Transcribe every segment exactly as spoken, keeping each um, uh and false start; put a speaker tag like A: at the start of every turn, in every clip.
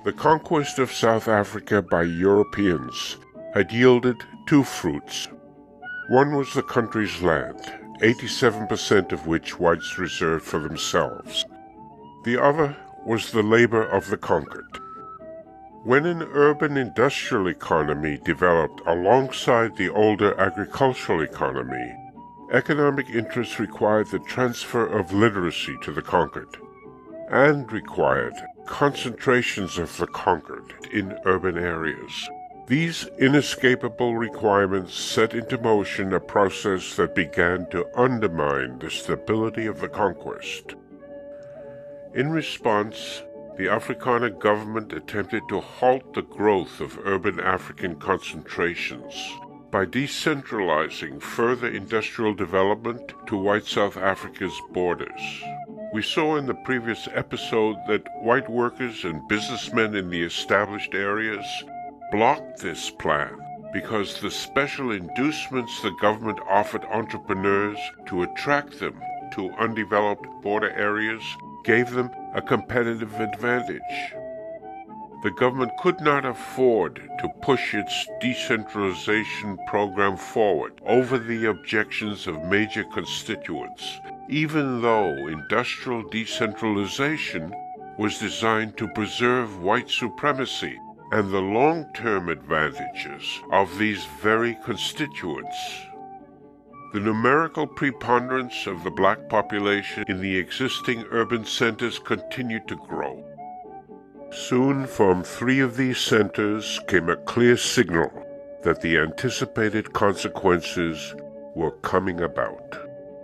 A: The conquest of South Africa by Europeans had yielded two fruits. One was the country's land, eighty-seven percent of which whites reserved for themselves. The other was the labor of the conquered. When an urban industrial economy developed alongside the older agricultural economy, economic interests required the transfer of literacy to the conquered, and required concentrations of the conquered in urban areas. These inescapable requirements set into motion a process that began to undermine the stability of the conquest. In response, the Afrikaner government attempted to halt the growth of urban African concentrations by decentralizing further industrial development to white South Africa's borders. We saw in the previous episode that white workers and businessmen in the established areas blocked this plan because the special inducements the government offered entrepreneurs to attract them to undeveloped border areas gave them a competitive advantage. The government could not afford to push its decentralization program forward over the objections of major constituents, even though industrial decentralization was designed to preserve white supremacy and the long-term advantages of these very constituents. The numerical preponderance of the black population in the existing urban centers continued to grow. Soon from three of these centers came a clear signal that the anticipated consequences were coming about.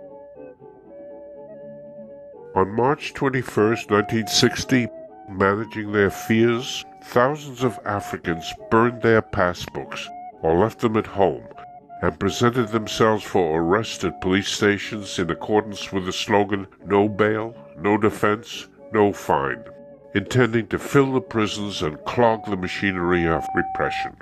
A: On March twenty-first, nineteen sixty, managing their fears, thousands of Africans burned their passbooks or left them at home and presented themselves for arrest at police stations in accordance with the slogan, "No bail, no defense, no fine," intending to fill the prisons and clog the machinery of repression.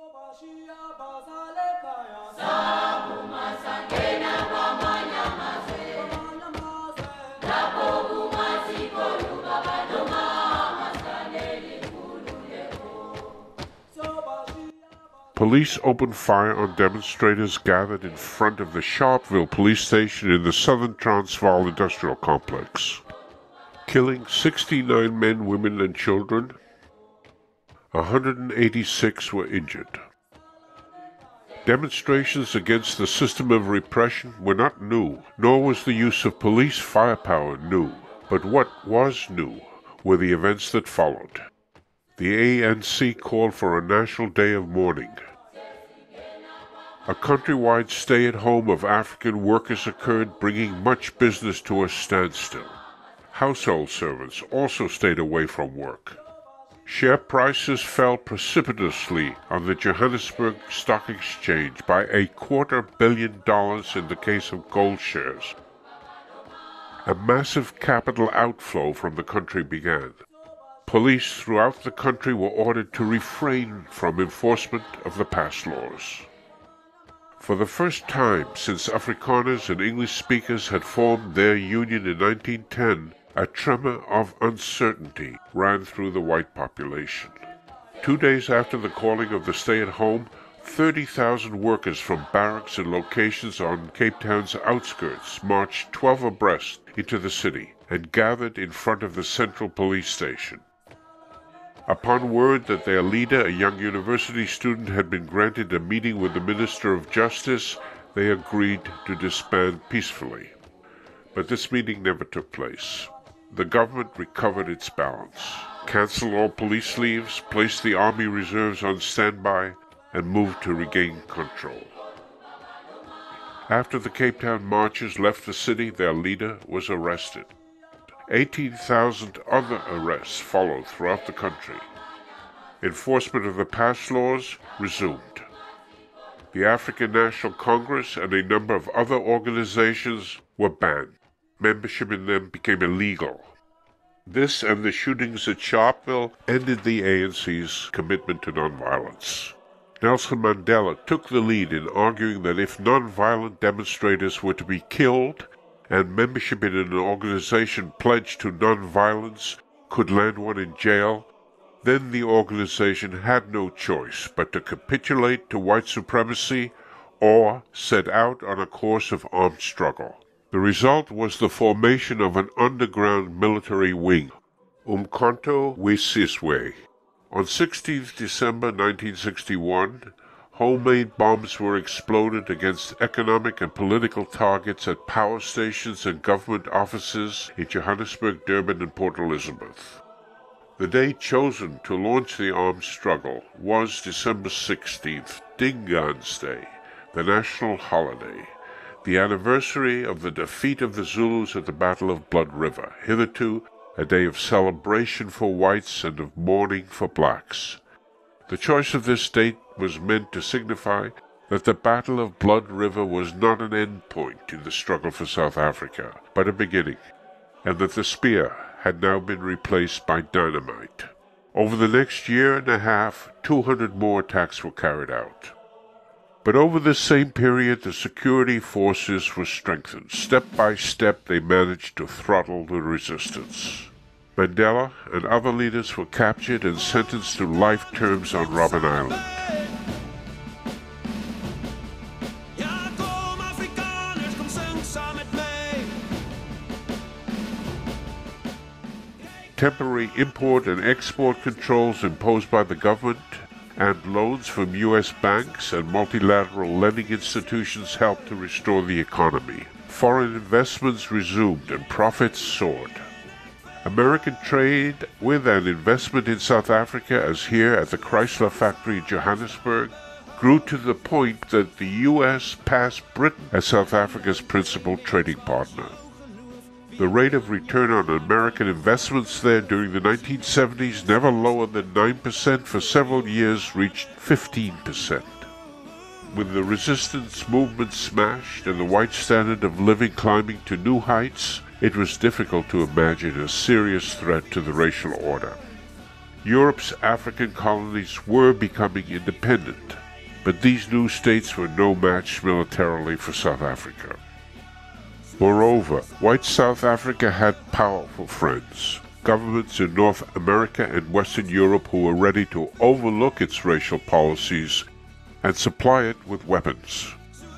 A: Police opened fire on demonstrators gathered in front of the Sharpeville police station in the southern Transvaal industrial complex, killing sixty-nine men, women, and children. one hundred eighty-six were injured. Demonstrations against the system of repression were not new, nor was the use of police firepower new. But what was new were the events that followed. The A N C called for a national day of mourning. A countrywide stay-at-home of African workers occurred, bringing much business to a standstill. Household servants also stayed away from work. Share prices fell precipitously on the Johannesburg Stock Exchange by a quarter billion dollars in the case of gold shares. A massive capital outflow from the country began. Police throughout the country were ordered to refrain from enforcement of the pass laws. For the first time since Afrikaners and English speakers had formed their union in nineteen ten, a tremor of uncertainty ran through the white population. Two days after the calling of the stay-at-home, thirty thousand workers from barracks and locations on Cape Town's outskirts marched twelve abreast into the city and gathered in front of the central police station. Upon word that their leader, a young university student, had been granted a meeting with the Minister of Justice, they agreed to disband peacefully. But this meeting never took place. The government recovered its balance, canceled all police leaves, placed the Army reserves on standby, and moved to regain control. After the Cape Town marchers left the city, their leader was arrested. eighteen thousand other arrests followed throughout the country. Enforcement of the pass laws resumed. The African National Congress and a number of other organizations were banned. Membership in them became illegal. This and the shootings at Sharpeville ended the A N C's commitment to nonviolence. Nelson Mandela took the lead in arguing that if nonviolent demonstrators were to be killed, and membership in an organization pledged to nonviolence could land one in jail, then the organization had no choice but to capitulate to white supremacy or set out on a course of armed struggle. The result was the formation of an underground military wing, Umkhonto we Sizwe. On sixteenth December nineteen sixty-one, homemade bombs were exploded against economic and political targets at power stations and government offices in Johannesburg, Durban, and Port Elizabeth. The day chosen to launch the armed struggle was December sixteenth, Dingaan's Day, the national holiday, the anniversary of the defeat of the Zulus at the Battle of Blood River, hitherto a day of celebration for whites and of mourning for blacks. The choice of this date was meant to signify that the Battle of Blood River was not an end point in the struggle for South Africa, but a beginning, and that the spear had now been replaced by dynamite. Over the next year and a half, two hundred more attacks were carried out. But over this same period, the security forces were strengthened. Step by step, they managed to throttle the resistance. Mandela and other leaders were captured and sentenced to life terms on Robben Island. Temporary import and export controls imposed by the government and loans from U S banks and multilateral lending institutions helped to restore the economy. Foreign investments resumed and profits soared. American trade with and investment in South Africa, as here at the Chrysler factory in Johannesburg, grew to the point that the U S passed Britain as South Africa's principal trading partner. The rate of return on American investments there during the nineteen seventies, never lower than nine percent for several years, reached fifteen percent. With the resistance movement smashed and the white standard of living climbing to new heights, it was difficult to imagine a serious threat to the racial order. Europe's African colonies were becoming independent, but these new states were no match militarily for South Africa. Moreover, white South Africa had powerful friends, governments in North America and Western Europe who were ready to overlook its racial policies and supply it with weapons.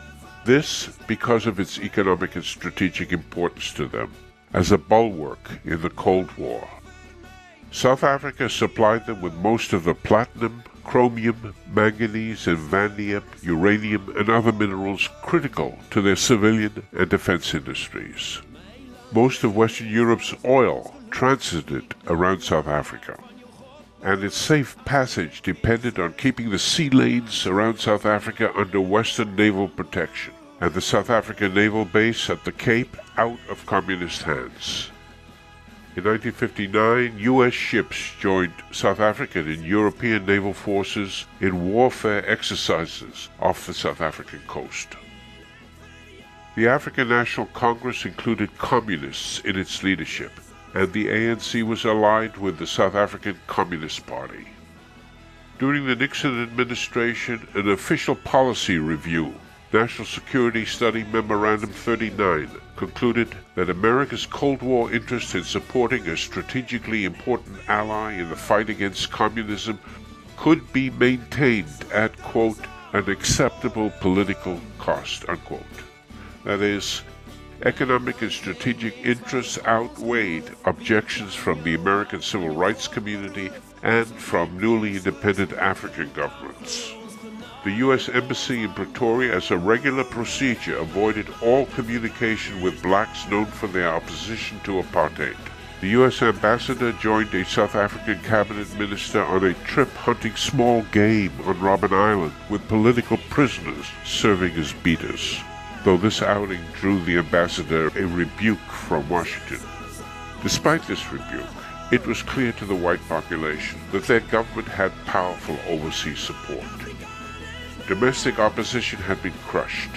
A: This because of its economic and strategic importance to them, as a bulwark in the Cold War. South Africa supplied them with most of the platinum, chromium, manganese, and vanadium, uranium, and other minerals critical to their civilian and defense industries. Most of Western Europe's oil transited around South Africa, and its safe passage depended on keeping the sea lanes around South Africa under Western naval protection, and the South African naval base at the Cape out of communist hands. In nineteen fifty-nine, U S ships joined South African and European naval forces in warfare exercises off the South African coast. The African National Congress included communists in its leadership, and the A N C was allied with the South African Communist Party. During the Nixon administration, an official policy review, National Security Study Memorandum thirty-nine, concluded that America's Cold War interest in supporting a strategically important ally in the fight against communism could be maintained at, quote, an acceptable political cost, unquote. That is, economic and strategic interests outweighed objections from the American civil rights community and from newly independent African governments. The U S Embassy in Pretoria, as a regular procedure, avoided all communication with blacks known for their opposition to apartheid. The U S ambassador joined a South African cabinet minister on a trip hunting small game on Robben Island with political prisoners serving as beaters, though this outing drew the ambassador a rebuke from Washington. Despite this rebuke, it was clear to the white population that their government had powerful overseas support. Domestic opposition had been crushed.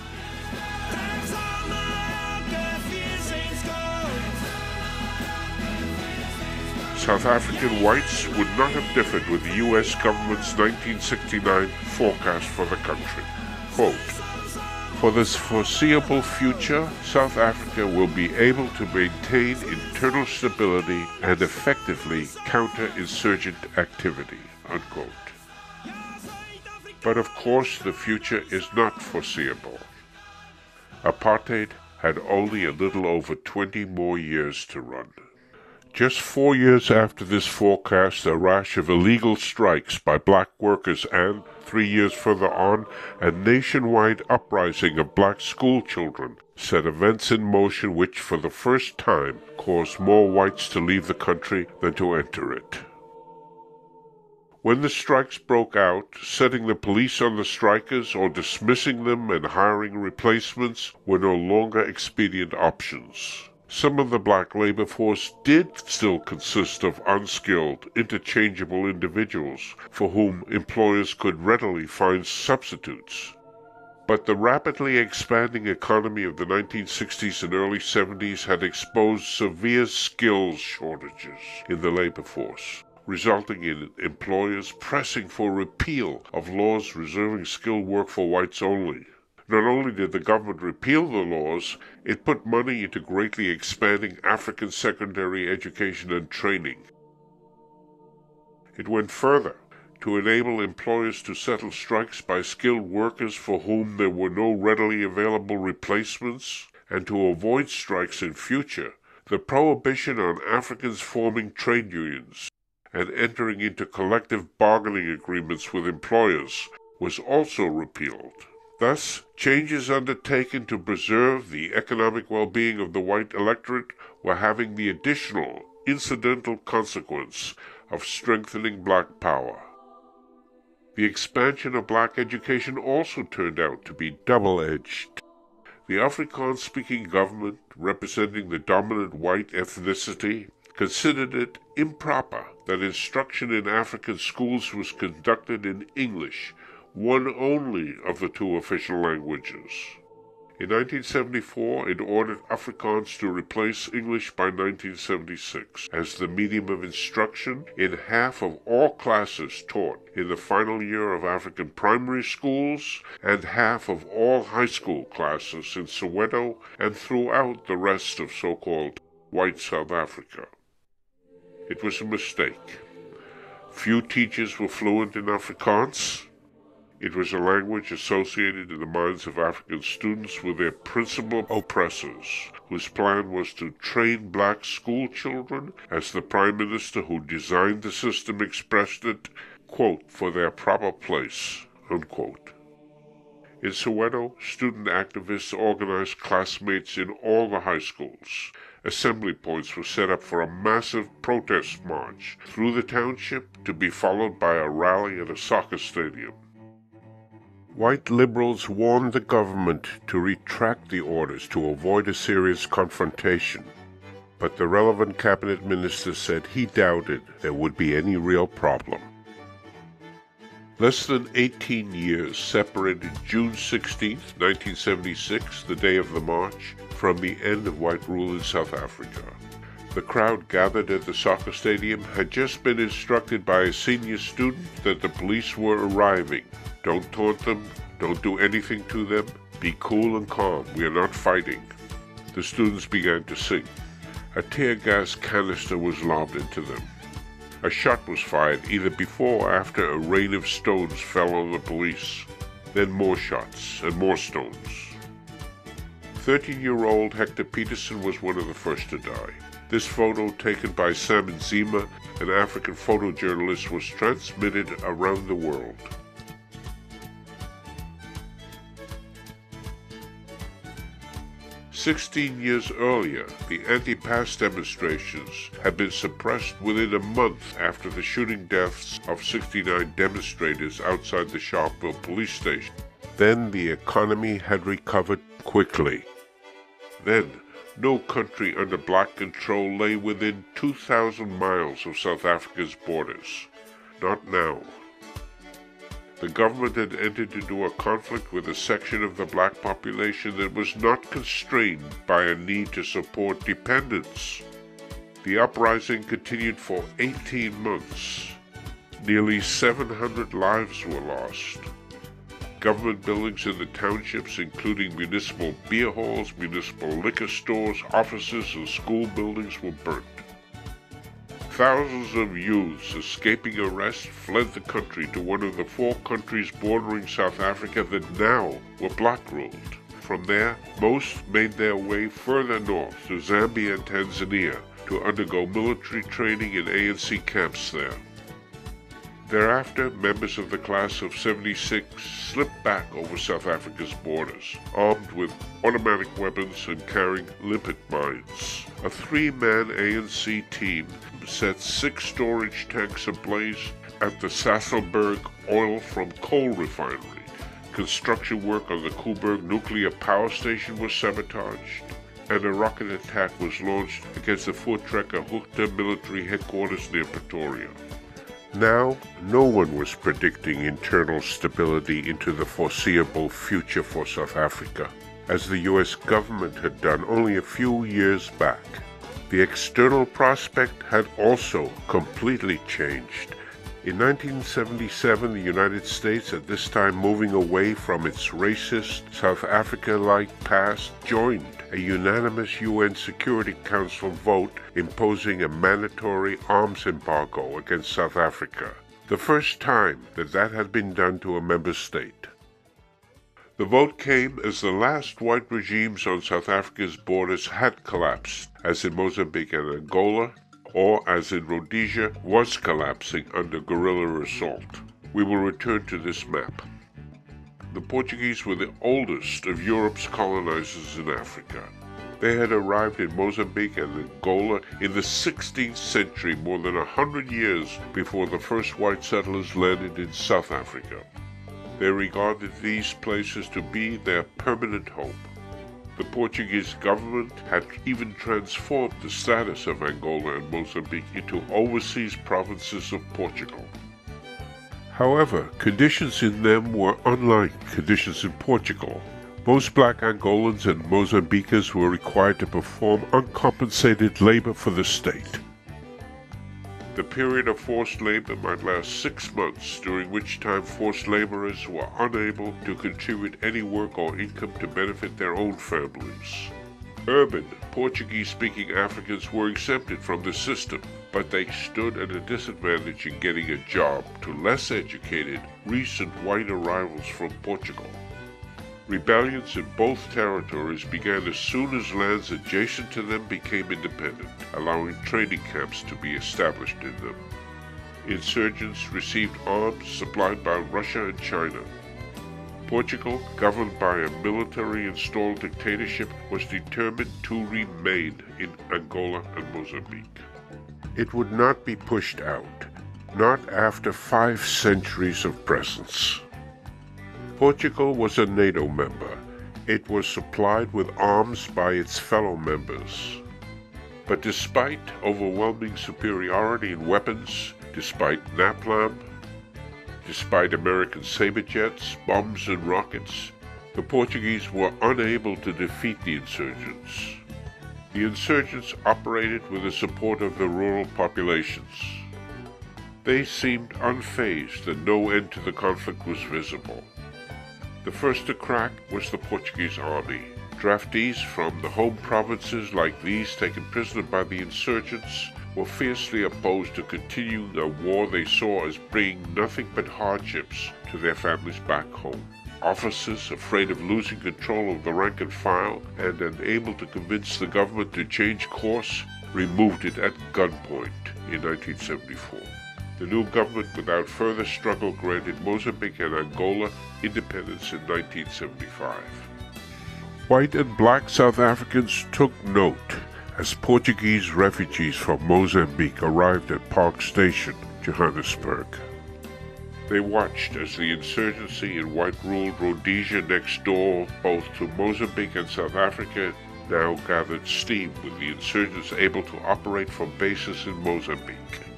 A: South African whites would not have differed with the U S government's nineteen sixty-nine forecast for the country. Quote, For this foreseeable future, South Africa will be able to maintain internal stability and effectively counter insurgent activity." Unquote. But of course the future is not foreseeable. Apartheid had only a little over twenty more years to run. Just four years after this forecast, a rash of illegal strikes by black workers and, three years further on, a nationwide uprising of black schoolchildren set events in motion which, for the first time, caused more whites to leave the country than to enter it. When the strikes broke out, setting the police on the strikers or dismissing them and hiring replacements were no longer expedient options. Some of the black labor force did still consist of unskilled, interchangeable individuals for whom employers could readily find substitutes. But the rapidly expanding economy of the nineteen sixties and early seventies had exposed severe skills shortages in the labor force, resulting in employers pressing for repeal of laws reserving skilled work for whites only. Not only did the government repeal the laws, it put money into greatly expanding African secondary education and training. It went further to enable employers to settle strikes by skilled workers for whom there were no readily available replacements, and to avoid strikes in future, the prohibition on Africans forming trade unions and entering into collective bargaining agreements with employers was also repealed. Thus, changes undertaken to preserve the economic well-being of the white electorate were having the additional, incidental consequence of strengthening black power. The expansion of black education also turned out to be double-edged. The Afrikaans-speaking government, representing the dominant white ethnicity, considered it improper that instruction in African schools was conducted in English, one only of the two official languages. In nineteen seventy-four, it ordered Afrikaans to replace English by nineteen seventy-six as the medium of instruction in half of all classes taught in the final year of African primary schools and half of all high school classes in Soweto and throughout the rest of so-called white South Africa. It was a mistake. Few teachers were fluent in Afrikaans. It was a language associated in the minds of African students with their principal oppressors, whose plan was to train black school children, as the Prime Minister who designed the system expressed it, quote, for their proper place, unquote. In Soweto, student activists organized classmates in all the high schools. Assembly points were set up for a massive protest march through the township to be followed by a rally at a soccer stadium. White liberals warned the government to retract the orders to avoid a serious confrontation, but the relevant cabinet minister said he doubted there would be any real problem. Less than eighteen years separated June sixteenth, nineteen seventy-six, the day of the march, from the end of white rule in South Africa. The crowd gathered at the soccer stadium had just been instructed by a senior student that the police were arriving. Don't taunt them, don't do anything to them, be cool and calm, we are not fighting. The students began to sing. A tear gas canister was lobbed into them. A shot was fired either before or after a rain of stones fell on the police. Then more shots and more stones. thirteen-year-old Hector Peterson was one of the first to die. This photo, taken by Simon Zima, an African photojournalist, was transmitted around the world. Sixteen years earlier, the anti-pass demonstrations had been suppressed within a month after the shooting deaths of sixty-nine demonstrators outside the Sharpeville police station. Then the economy had recovered quickly. Then, no country under black control lay within two thousand miles of South Africa's borders. Not now. The government had entered into a conflict with a section of the black population that was not constrained by a need to support dependents. The uprising continued for eighteen months. Nearly seven hundred lives were lost. Government buildings in the townships, including municipal beer halls, municipal liquor stores, offices, and school buildings, were burnt. Thousands of youths escaping arrest fled the country to one of the four countries bordering South Africa that now were black-ruled. From there, most made their way further north to Zambia and Tanzania to undergo military training in A N C camps there. Thereafter, members of the class of seventy-six slipped back over South Africa's borders, armed with automatic weapons and carrying limpet mines. A three-man A N C team set six storage tanks ablaze at the Sasolburg oil from coal refinery. Construction work on the Koeberg nuclear power station was sabotaged, and a rocket attack was launched against the Voortrekker Hoogte military headquarters near Pretoria. Now, no one was predicting internal stability into the foreseeable future for South Africa, as the U S government had done only a few years back. The external prospect had also completely changed. In nineteen seventy-seven, the United States, at this time moving away from its racist, South Africa-like past, joined a unanimous U N Security Council vote imposing a mandatory arms embargo against South Africa, the first time that that had been done to a member state. The vote came as the last white regimes on South Africa's borders had collapsed, as in Mozambique and Angola, or as in Rhodesia, was collapsing under guerrilla assault. We will return to this map. The Portuguese were the oldest of Europe's colonizers in Africa. They had arrived in Mozambique and Angola in the sixteenth century, more than a hundred years before the first white settlers landed in South Africa. They regarded these places to be their permanent home. The Portuguese government had even transformed the status of Angola and Mozambique into overseas provinces of Portugal. However, conditions in them were unlike conditions in Portugal. Most black Angolans and Mozambicans were required to perform uncompensated labor for the state. The period of forced labor might last six months, during which time forced laborers were unable to contribute any work or income to benefit their own families. Urban, Portuguese-speaking Africans were exempted from the system, but they stood at a disadvantage in getting a job to less educated, recent white arrivals from Portugal. Rebellions in both territories began as soon as lands adjacent to them became independent, allowing training camps to be established in them. Insurgents received arms supplied by Russia and China. Portugal, governed by a military-installed dictatorship, was determined to remain in Angola and Mozambique. It would not be pushed out, not after five centuries of presence. Portugal was a NATO member. It was supplied with arms by its fellow members. But despite overwhelming superiority in weapons, despite napalm, despite American saber jets, bombs, and rockets, the Portuguese were unable to defeat the insurgents. The insurgents operated with the support of the rural populations. They seemed unfazed and no end to the conflict was visible. The first to crack was the Portuguese army. Draftees from the home provinces, like these taken prisoner by the insurgents, were fiercely opposed to continuing a war they saw as bringing nothing but hardships to their families back home. Officers, afraid of losing control of the rank and file and unable to convince the government to change course, removed it at gunpoint in nineteen seventy-four. The new government, without further struggle, granted Mozambique and Angola independence in nineteen seventy-five. White and black South Africans took note as Portuguese refugees from Mozambique arrived at Park Station, Johannesburg. They watched as the insurgency in white-ruled Rhodesia next door, both to Mozambique and South Africa, now gathered steam, with the insurgents able to operate from bases in Mozambique.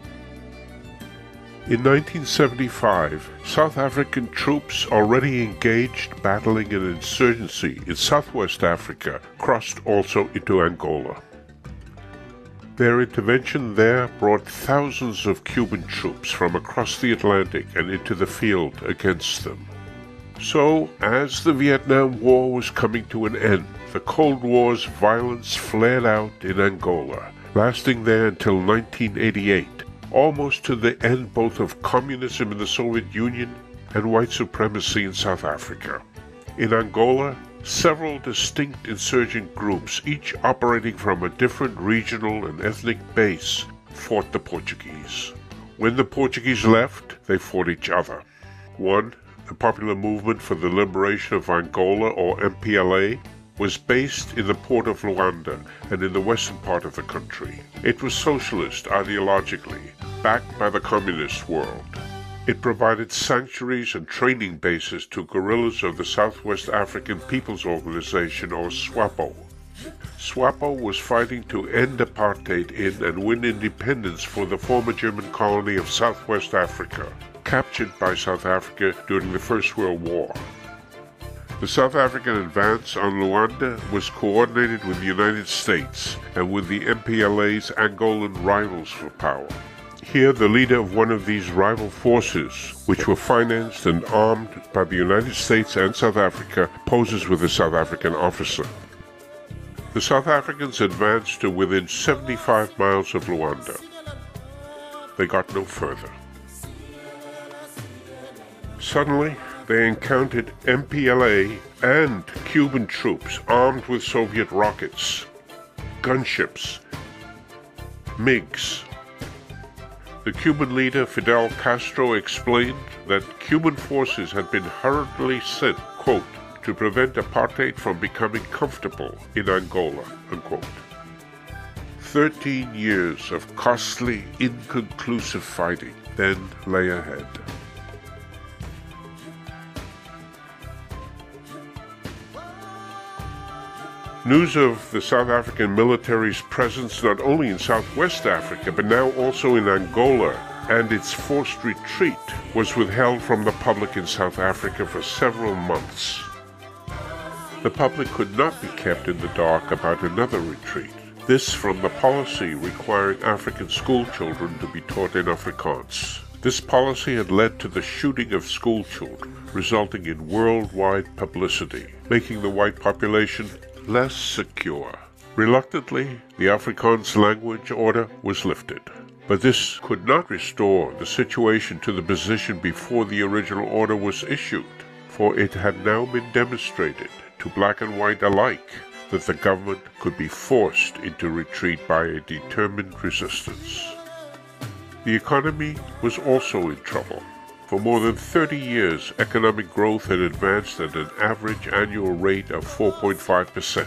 A: In nineteen seventy-five, South African troops already engaged battling an insurgency in southwest Africa crossed also into Angola. Their intervention there brought thousands of Cuban troops from across the Atlantic and into the field against them. So, as the Vietnam War was coming to an end, the Cold War's violence flared out in Angola, lasting there until nineteen eighty-eight, almost to the end both of communism in the Soviet Union and white supremacy in South Africa. In Angola, several distinct insurgent groups, each operating from a different regional and ethnic base, fought the Portuguese. When the Portuguese left, they fought each other. One, the Popular Movement for the Liberation of Angola, or M P L A, was based in the port of Luanda and in the western part of the country. It was socialist ideologically, backed by the communist world. It provided sanctuaries and training bases to guerrillas of the Southwest African People's Organization, or SWAPO. SWAPO was fighting to end apartheid in and win independence for the former German colony of Southwest Africa, captured by South Africa during the First World War. The South African advance on Luanda was coordinated with the United States and with the M P L A's Angolan rivals for power. Here, the leader of one of these rival forces, which were financed and armed by the United States and South Africa, poses with a South African officer. The South Africans advanced to within seventy-five miles of Luanda. They got no further. Suddenly, they encountered M P L A and Cuban troops armed with Soviet rockets, gunships, MiGs. The Cuban leader Fidel Castro explained that Cuban forces had been hurriedly sent, quote, to prevent apartheid from becoming comfortable in Angola, unquote. Thirteen years of costly, inconclusive fighting then lay ahead. News of the South African military's presence not only in Southwest Africa, but now also in Angola, and its forced retreat was withheld from the public in South Africa for several months. The public could not be kept in the dark about another retreat. This from the policy requiring African school children to be taught in Afrikaans. This policy had led to the shooting of school children, resulting in worldwide publicity, making the white population less secure. Reluctantly, the Afrikaans language order was lifted. But this could not restore the situation to the position before the original order was issued, for it had now been demonstrated to black and white alike that the government could be forced into retreat by a determined resistance. The economy was also in trouble. For more than thirty years, economic growth had advanced at an average annual rate of four point five percent.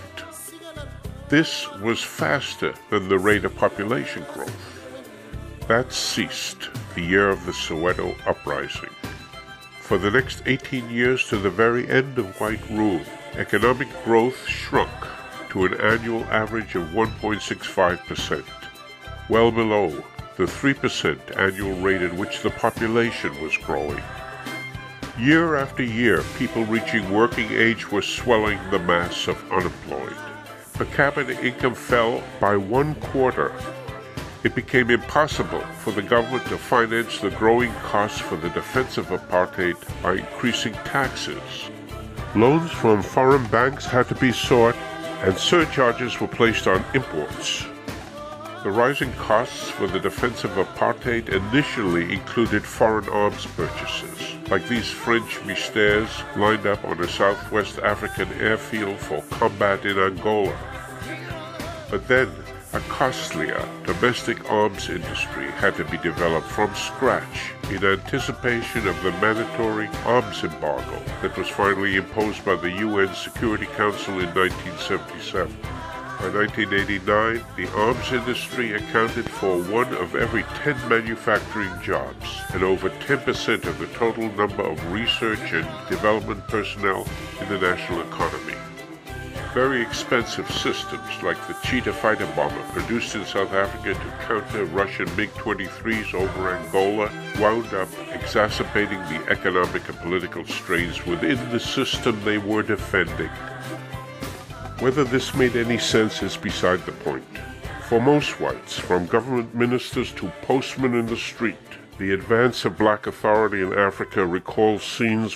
A: This was faster than the rate of population growth. That ceased the year of the Soweto uprising. For the next eighteen years to the very end of white rule, economic growth shrunk to an annual average of one point six five percent, well below the three percent annual rate at which the population was growing. Year after year, people reaching working age were swelling the mass of unemployed. Per capita income fell by one quarter. It became impossible for the government to finance the growing costs for the defense of apartheid by increasing taxes. Loans from foreign banks had to be sought, and surcharges were placed on imports. The rising costs for the defense of apartheid initially included foreign arms purchases, like these French Mystères lined up on a Southwest African airfield for combat in Angola. But then, a costlier domestic arms industry had to be developed from scratch in anticipation of the mandatory arms embargo that was finally imposed by the U N Security Council in nineteen seventy-seven. By nineteen eighty-nine, the arms industry accounted for one of every ten manufacturing jobs and over ten percent of the total number of research and development personnel in the national economy. Very expensive systems like the Cheetah fighter bomber produced in South Africa to counter Russian MiG twenty-threes over Angola wound up exacerbating the economic and political strains within the system they were defending. Whether this made any sense is beside the point. For most whites, from government ministers to postmen in the street, the advance of black authority in Africa recalls scenes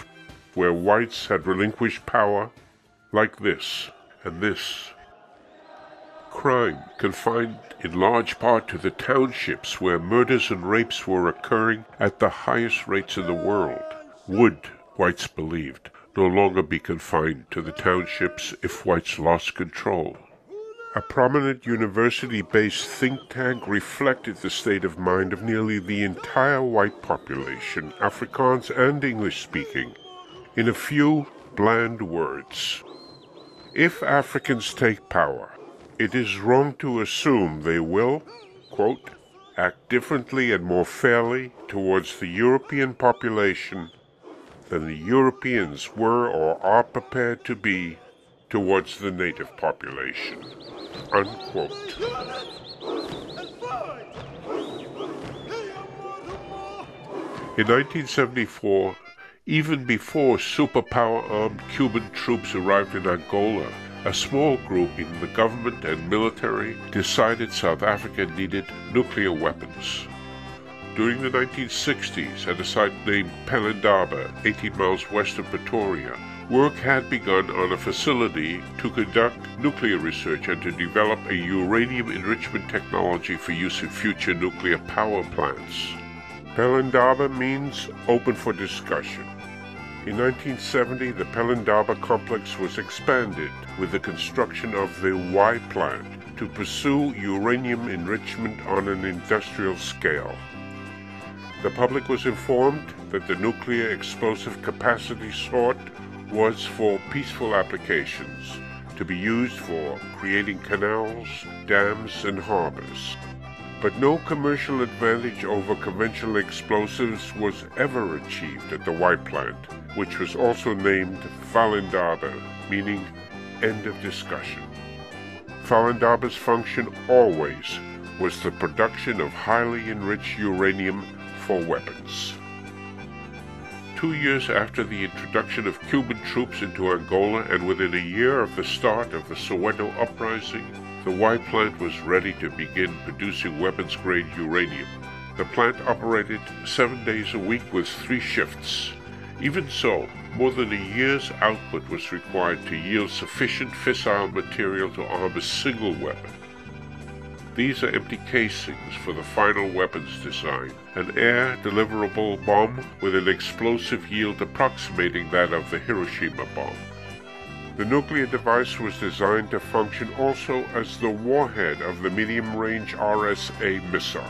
A: where whites had relinquished power, like this and this. Crime, confined in large part to the townships where murders and rapes were occurring at the highest rates in the world, would, whites believed, no longer be confined to the townships if whites lost control. A prominent university-based think tank reflected the state of mind of nearly the entire white population, Afrikaans and English-speaking, in a few bland words. If Africans take power, it is wrong to assume they will, quote, act differently and more fairly towards the European population than the Europeans were or are prepared to be towards the native population, unquote. In nineteen seventy-four, even before superpower-armed Cuban troops arrived in Angola, a small group in the government and military decided South Africa needed nuclear weapons. During the nineteen sixties, at a site named Pelindaba, eighteen miles west of Pretoria, work had begun on a facility to conduct nuclear research and to develop a uranium enrichment technology for use in future nuclear power plants. Pelindaba means open for discussion. In nineteen seventy, the Pelindaba complex was expanded with the construction of the Y plant to pursue uranium enrichment on an industrial scale. The public was informed that the nuclear explosive capacity sought was for peaceful applications, to be used for creating canals, dams, and harbors. But no commercial advantage over conventional explosives was ever achieved at the Y plant, which was also named Falindaba, meaning end of discussion. Falindaba's function always was the production of highly enriched uranium for weapons. Two years after the introduction of Cuban troops into Angola and within a year of the start of the Soweto uprising, the Y plant was ready to begin producing weapons-grade uranium. The plant operated seven days a week with three shifts. Even so, more than a year's output was required to yield sufficient fissile material to arm a single weapon. These are empty casings for the final weapons design, an air-deliverable bomb with an explosive yield approximating that of the Hiroshima bomb. The nuclear device was designed to function also as the warhead of the medium-range R S A missile.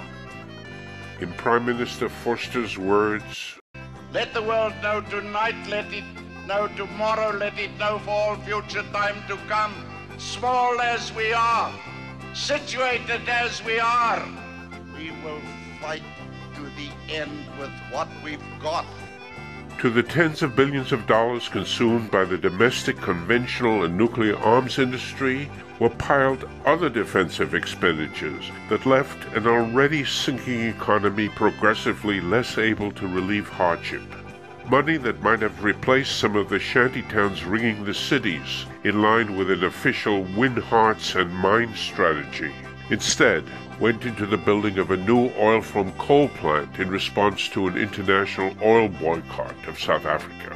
A: In Prime Minister Vorster's words,
B: "Let the world know tonight, let it know tomorrow, let it know for all future time to come, small as we are, situated as we are, we will fight to the end with what we've got."
A: To the tens of billions of dollars consumed by the domestic, conventional, and nuclear arms industry were piled other defensive expenditures that left an already sinking economy progressively less able to relieve hardship. Money that might have replaced some of the shantytowns ringing the cities, in line with an official win hearts and minds strategy, instead went into the building of a new oil from coal plant in response to an international oil boycott of South Africa.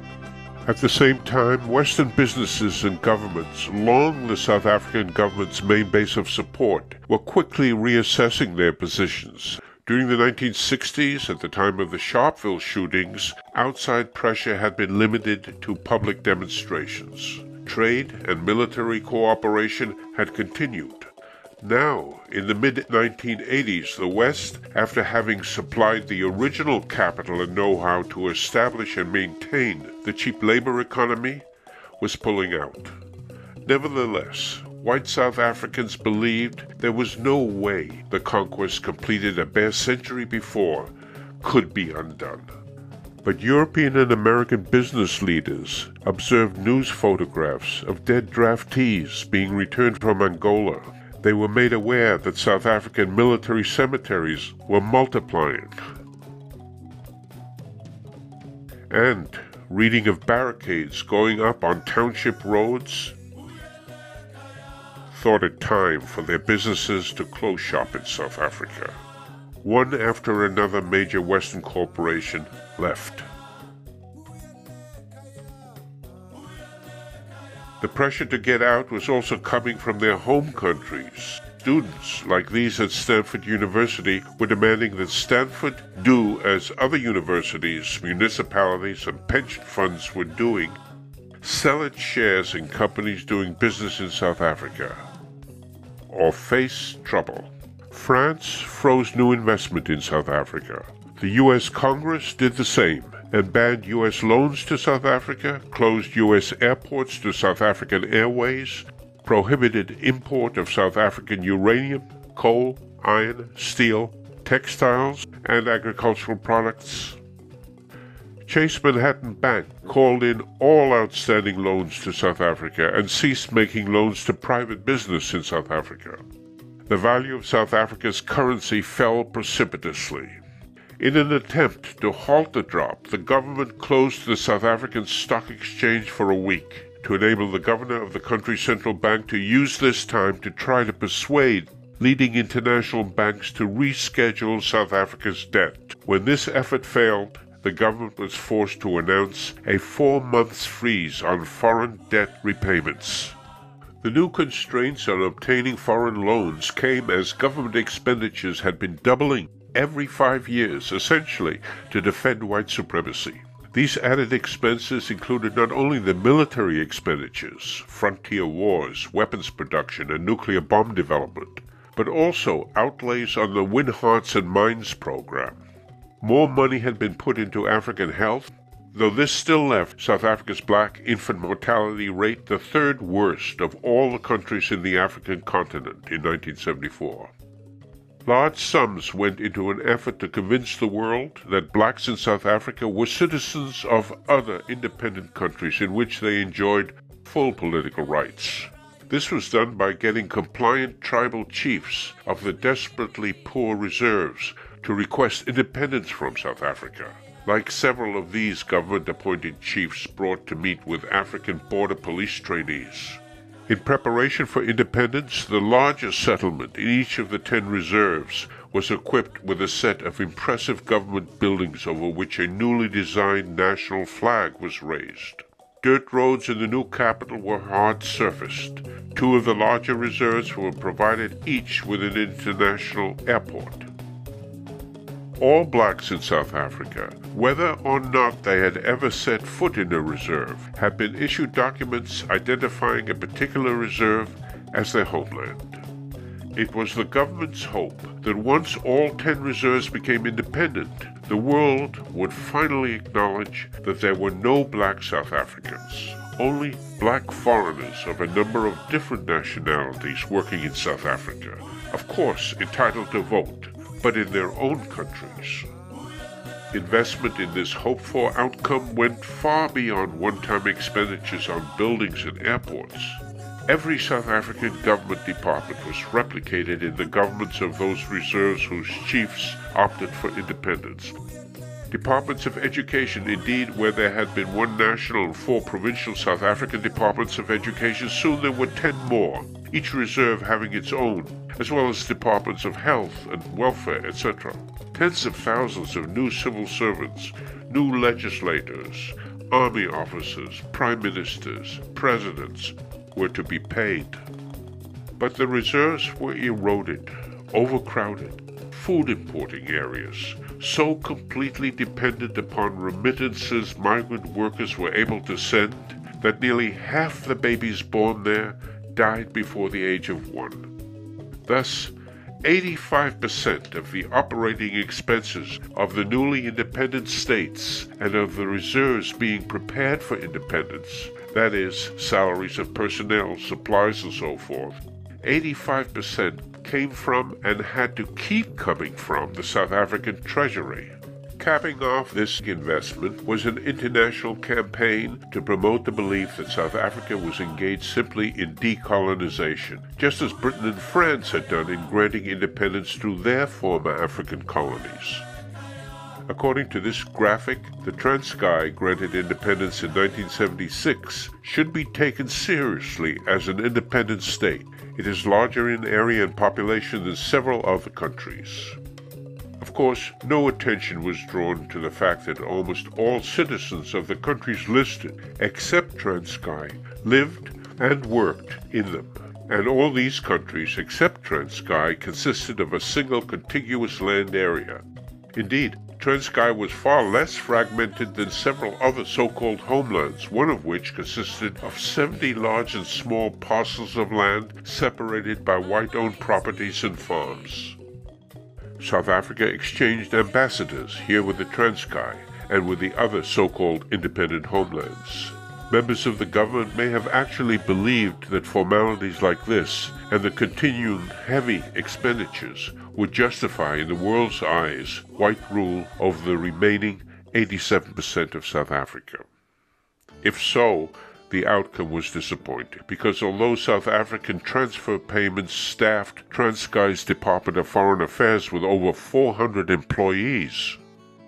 A: At the same time, Western businesses and governments, long the South African government's main base of support, were quickly reassessing their positions. During the nineteen sixties, at the time of the Sharpeville shootings, outside pressure had been limited to public demonstrations. Trade and military cooperation had continued. Now, in the mid nineteen eighties, the West, after having supplied the original capital and know-how to establish and maintain the cheap labor economy, was pulling out. Nevertheless, white South Africans believed there was no way the conquest completed a bare century before could be undone. But European and American business leaders observed news photographs of dead draftees being returned from Angola. They were made aware that South African military cemeteries were multiplying. And reading of barricades going up on township roads, thought it time for their businesses to close shop in South Africa. One after another major Western corporation left. The pressure to get out was also coming from their home countries. Students like these at Stanford University were demanding that Stanford do as other universities, municipalities, and pension funds were doing: sell its shares in companies doing business in South Africa, or face trouble. France froze new investment in South Africa. The U S Congress did the same and banned U S loans to South Africa, closed U S airports to South African Airways, prohibited import of South African uranium, coal, iron, steel, textiles, and agricultural products. Chase Manhattan Bank called in all outstanding loans to South Africa and ceased making loans to private business in South Africa. The value of South Africa's currency fell precipitously. In an attempt to halt the drop, the government closed the South African Stock Exchange for a week to enable the governor of the country's central bank to use this time to try to persuade leading international banks to reschedule South Africa's debt. When this effort failed, the government was forced to announce a four-month freeze on foreign debt repayments. The new constraints on obtaining foreign loans came as government expenditures had been doubling every five years, essentially to defend white supremacy. These added expenses included not only the military expenditures, frontier wars, weapons production, and nuclear bomb development, but also outlays on the Win Hearts and Minds program. More money had been put into African health, though this still left South Africa's black infant mortality rate the third worst of all the countries in the African continent in nineteen seventy-four. Large sums went into an effort to convince the world that blacks in South Africa were citizens of other independent countries in which they enjoyed full political rights. This was done by getting compliant tribal chiefs of the desperately poor reserves to request independence from South Africa, like several of these government-appointed chiefs brought to meet with African border police trainees. In preparation for independence, the largest settlement in each of the ten reserves was equipped with a set of impressive government buildings over which a newly designed national flag was raised. Dirt roads in the new capital were hard-surfaced. Two of the larger reserves were provided each with an international airport. All blacks in South Africa, whether or not they had ever set foot in a reserve, had been issued documents identifying a particular reserve as their homeland. It was the government's hope that once all ten reserves became independent, the world would finally acknowledge that there were no black South Africans, only black foreigners of a number of different nationalities working in South Africa, of course entitled to vote, but in their own countries. Investment in this hoped-for outcome went far beyond one-time expenditures on buildings and airports. Every South African government department was replicated in the governments of those reserves whose chiefs opted for independence. Departments of education, indeed, where there had been one national and four provincial South African departments of education, soon there were ten more, each reserve having its own, as well as departments of health and welfare, et cetera. Tens of thousands of new civil servants, new legislators, army officers, prime ministers, presidents were to be paid. But the reserves were eroded, overcrowded, food importing areas, so completely dependent upon remittances migrant workers were able to send that nearly half the babies born there died before the age of one. Thus, eighty-five percent of the operating expenses of the newly independent states and of the reserves being prepared for independence, that is, salaries of personnel, supplies, and so forth, eighty-five percent came from and had to keep coming from the South African Treasury. Capping off this investment was an international campaign to promote the belief that South Africa was engaged simply in decolonization, just as Britain and France had done in granting independence to their former African colonies. According to this graphic, the Transkei, granted independence in nineteen seventy-six, should be taken seriously as an independent state. It is larger in area and population than several other countries. Of course, no attention was drawn to the fact that almost all citizens of the countries listed, except Transkei, lived, and worked in them. And all these countries, except Transkei, consisted of a single contiguous land area. Indeed, Transkei was far less fragmented than several other so-called homelands, one of which consisted of seventy large and small parcels of land separated by white-owned properties and farms. South Africa exchanged ambassadors here with the Transkei and with the other so-called independent homelands. Members of the government may have actually believed that formalities like this and the continuing heavy expenditures would justify in the world's eyes white rule over the remaining eighty-seven percent of South Africa. If so, the outcome was disappointing, because although South African transfer payments staffed Transkei's Department of Foreign Affairs with over four hundred employees,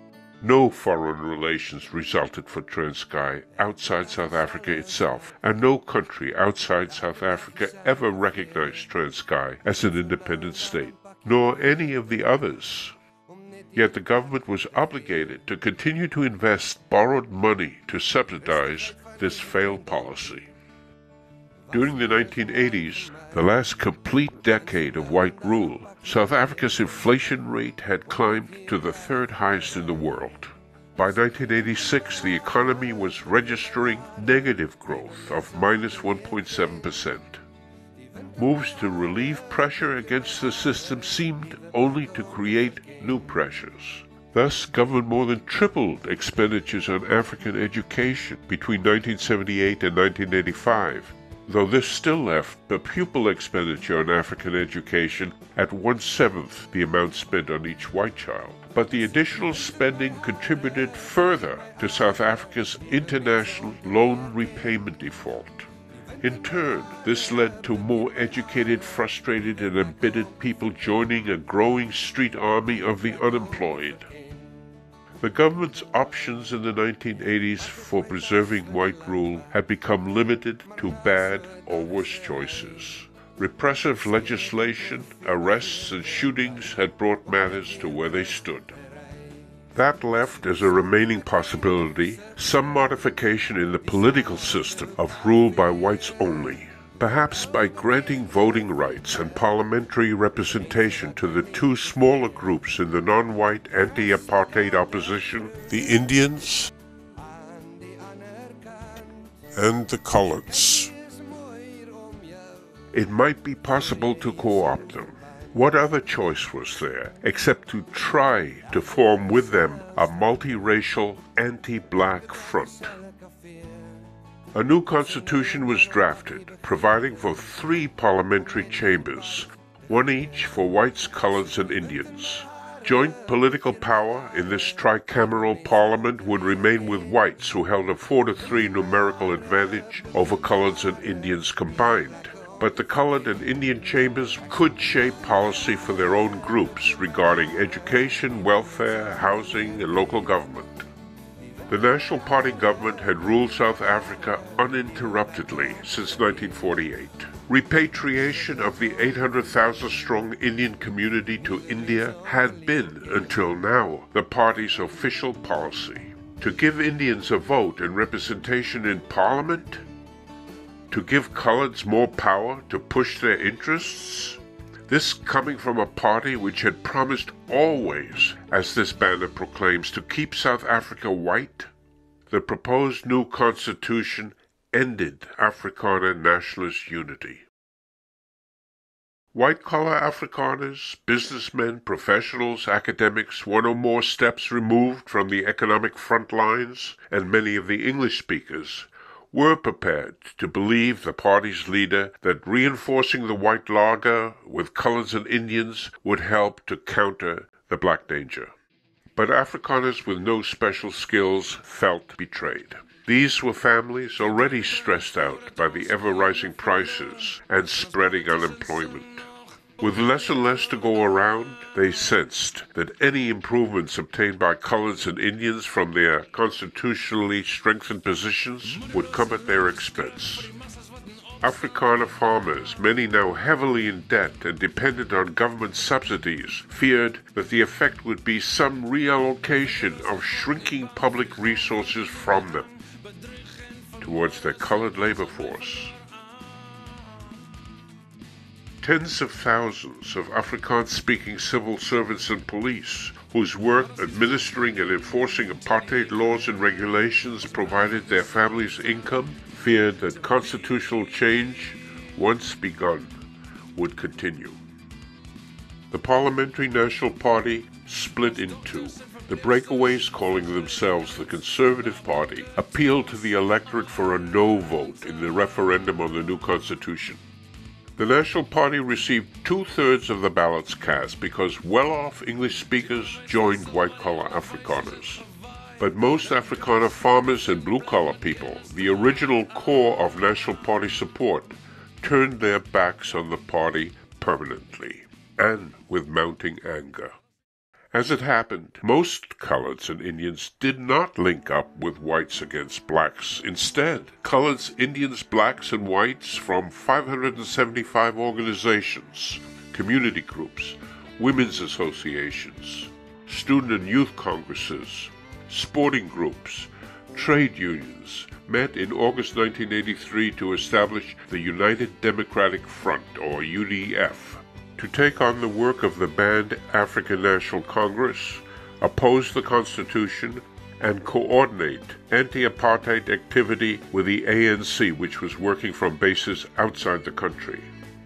A: no foreign relations resulted for Transkei outside South Africa itself, and no country outside South Africa ever recognized Transkei as an independent state, nor any of the others. Yet the government was obligated to continue to invest borrowed money to subsidize this failed policy. During the nineteen eighties, the last complete decade of white rule, South Africa's inflation rate had climbed to the third highest in the world. By nineteen eighty-six, the economy was registering negative growth of minus one point seven percent. Moves to relieve pressure against the system seemed only to create new pressures. Thus, government more than tripled expenditures on African education between nineteen seventy-eight and nineteen eighty-five, though this still left the pupil expenditure on African education at one-seventh the amount spent on each white child. But the additional spending contributed further to South Africa's international loan repayment default. In turn, this led to more educated, frustrated, and embittered people joining a growing street army of the unemployed. The government's options in the nineteen eighties for preserving white rule had become limited to bad or worse choices. Repressive legislation, arrests, and shootings had brought matters to where they stood. That left as a remaining possibility some modification in the political system of rule by whites only, perhaps by granting voting rights and parliamentary representation to the two smaller groups in the non-white anti-apartheid opposition, the Indians and the Coloreds. It might be possible to co-opt them. What other choice was there except to try to form with them a multiracial anti-black front? A new constitution was drafted, providing for three parliamentary chambers, one each for whites, coloreds, and Indians. Joint political power in this tricameral parliament would remain with whites, who held a four to three numerical advantage over coloreds and Indians combined. But the colored and Indian chambers could shape policy for their own groups regarding education, welfare, housing, and local government. The National Party government had ruled South Africa uninterruptedly since nineteen forty-eight. Repatriation of the eight hundred thousand strong Indian community to India had been, until now, the party's official policy. To give Indians a vote and representation in Parliament? To give coloreds more power to push their interests? This coming from a party which had promised always, as this banner proclaims, to keep South Africa white? The proposed new constitution ended Afrikaner nationalist unity. White-collar Afrikaners, businessmen, professionals, academics, one or more steps removed from the economic front lines, and many of the English speakers, were prepared to believe the party's leader that reinforcing the white lager with coloreds and Indians would help to counter the black danger. But Afrikaners with no special skills felt betrayed. These were families already stressed out by the ever-rising prices and spreading unemployment. With less and less to go around, they sensed that any improvements obtained by coloreds and Indians from their constitutionally strengthened positions would come at their expense. Afrikaner farmers, many now heavily in debt and dependent on government subsidies, feared that the effect would be some reallocation of shrinking public resources from them towards their colored labor force. tens of thousands of Afrikaans-speaking civil servants and police, whose work administering and enforcing apartheid laws and regulations provided their families income, feared that constitutional change, once begun, would continue. The Parliamentary National Party split in two. The breakaways, calling themselves the Conservative Party, appealed to the electorate for a no vote in the referendum on the new constitution. The National Party received two-thirds of the ballots cast because well-off English speakers joined white-collar Afrikaners. But most Afrikaner farmers and blue-collar people, the original core of National Party support, turned their backs on the party permanently, and with mounting anger. As it happened, most coloreds and Indians did not link up with whites against blacks. Instead, coloreds, Indians, blacks, and whites from five hundred seventy-five organizations, community groups, women's associations, student and youth congresses, sporting groups, trade unions, met in August nineteen eighty-three to establish the United Democratic Front, or U D F, to take on the work of the banned African National Congress, oppose the Constitution, and coordinate anti-apartheid activity with the A N C, which was working from bases outside the country.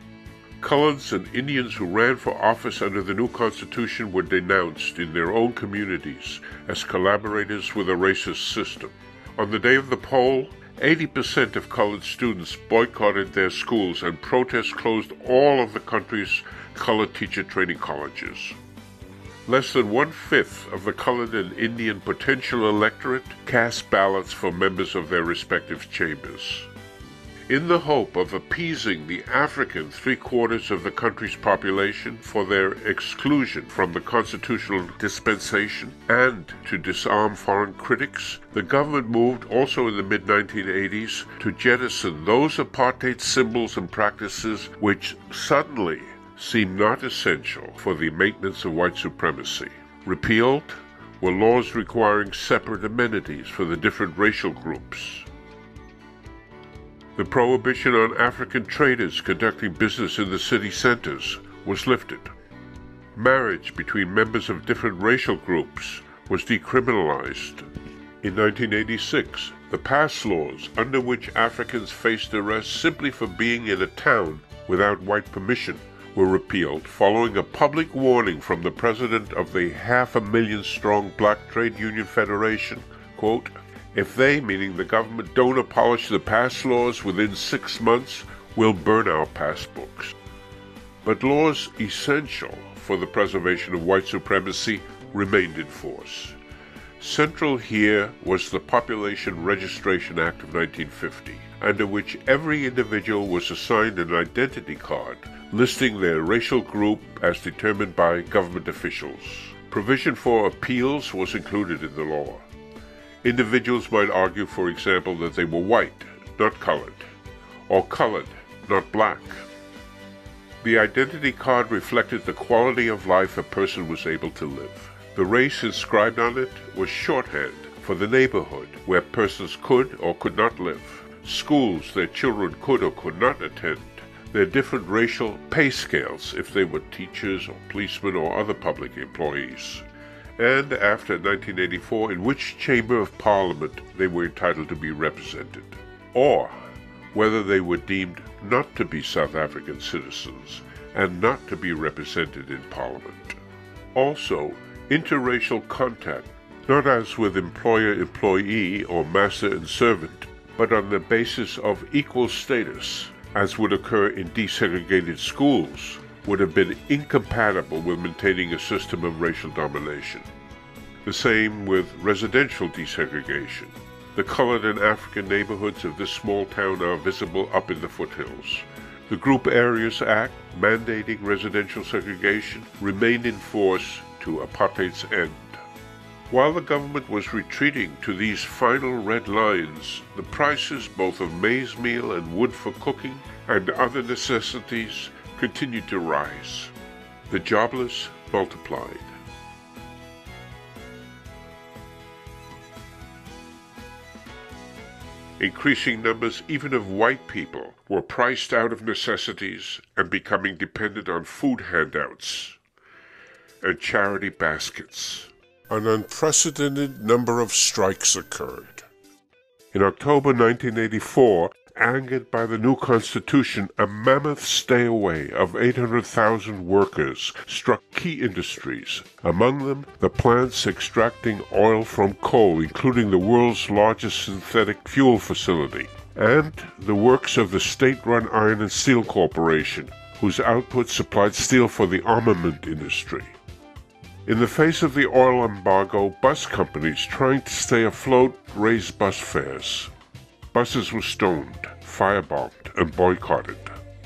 A: Coloreds and Indians who ran for office under the new Constitution were denounced in their own communities as collaborators with a racist system. On the day of the poll, eighty percent of colored students boycotted their schools, and protests closed all of the country's colored teacher training colleges. Less than one-fifth of the colored and Indian potential electorate cast ballots for members of their respective chambers. In the hope of appeasing the African three-quarters of the country's population for their exclusion from the constitutional dispensation and to disarm foreign critics, the government moved, also in the mid nineteen eighties, to jettison those apartheid symbols and practices which suddenly seemed not essential for the maintenance of white supremacy. Repealed were laws requiring separate amenities for the different racial groups. The prohibition on African traders conducting business in the city centers was lifted. Marriage between members of different racial groups was decriminalized. In nineteen eighty-six, the pass laws under which Africans faced arrest simply for being in a town without white permission were repealed following a public warning from the president of the half a million strong Black Trade Union Federation, quote, "If they," meaning the government, "don't abolish the pass laws within six months, we'll burn our passbooks." But laws essential for the preservation of white supremacy remained in force. Central here was the Population Registration Act of nineteen fifty, under which every individual was assigned an identity card listing their racial group as determined by government officials. Provision for appeals was included in the law. Individuals might argue, for example, that they were white, not colored, or colored, not black. The identity card reflected the quality of life a person was able to live. The race inscribed on it was shorthand for the neighborhood where persons could or could not live, schools their children could or could not attend, their different racial pay scales if they were teachers or policemen or other public employees, and after nineteen eighty-four, in which chamber of parliament they were entitled to be represented, or whether they were deemed not to be South African citizens and not to be represented in parliament. Also, interracial contact, not as with employer-employee or master and servant, but on the basis of equal status, as would occur in desegregated schools, would have been incompatible with maintaining a system of racial domination. The same with residential desegregation. The colored and African neighborhoods of this small town are visible up in the foothills. The Group Areas Act, mandating residential segregation, remained in force to apartheid's end. While the government was retreating to these final red lines, the prices both of maize meal and wood for cooking and other necessities continued to rise. The jobless multiplied. Increasing numbers even of white people were priced out of necessities and becoming dependent on food handouts and charity baskets. An unprecedented number of strikes occurred. In October nineteen eighty-four, angered by the new constitution, a mammoth stay-away of eight hundred thousand workers struck key industries, among them the plants extracting oil from coal, including the world's largest synthetic fuel facility, and the works of the state-run Iron and Steel Corporation, whose output supplied steel for the armament industry. In the face of the oil embargo, bus companies trying to stay afloat raised bus fares. Buses were stoned, firebombed, and boycotted.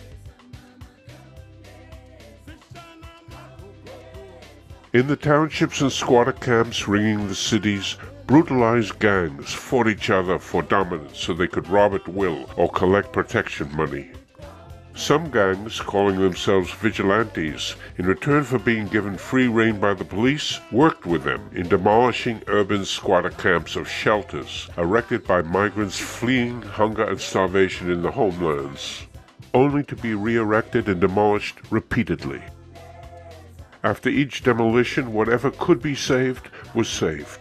A: In the townships and squatter camps ringing the cities, brutalized gangs fought each other for dominance so they could rob at will or collect protection money. Some gangs, calling themselves vigilantes, in return for being given free rein by the police, worked with them in demolishing urban squatter camps of shelters erected by migrants fleeing hunger and starvation in the homelands, only to be re-erected and demolished repeatedly. After each demolition, whatever could be saved was saved.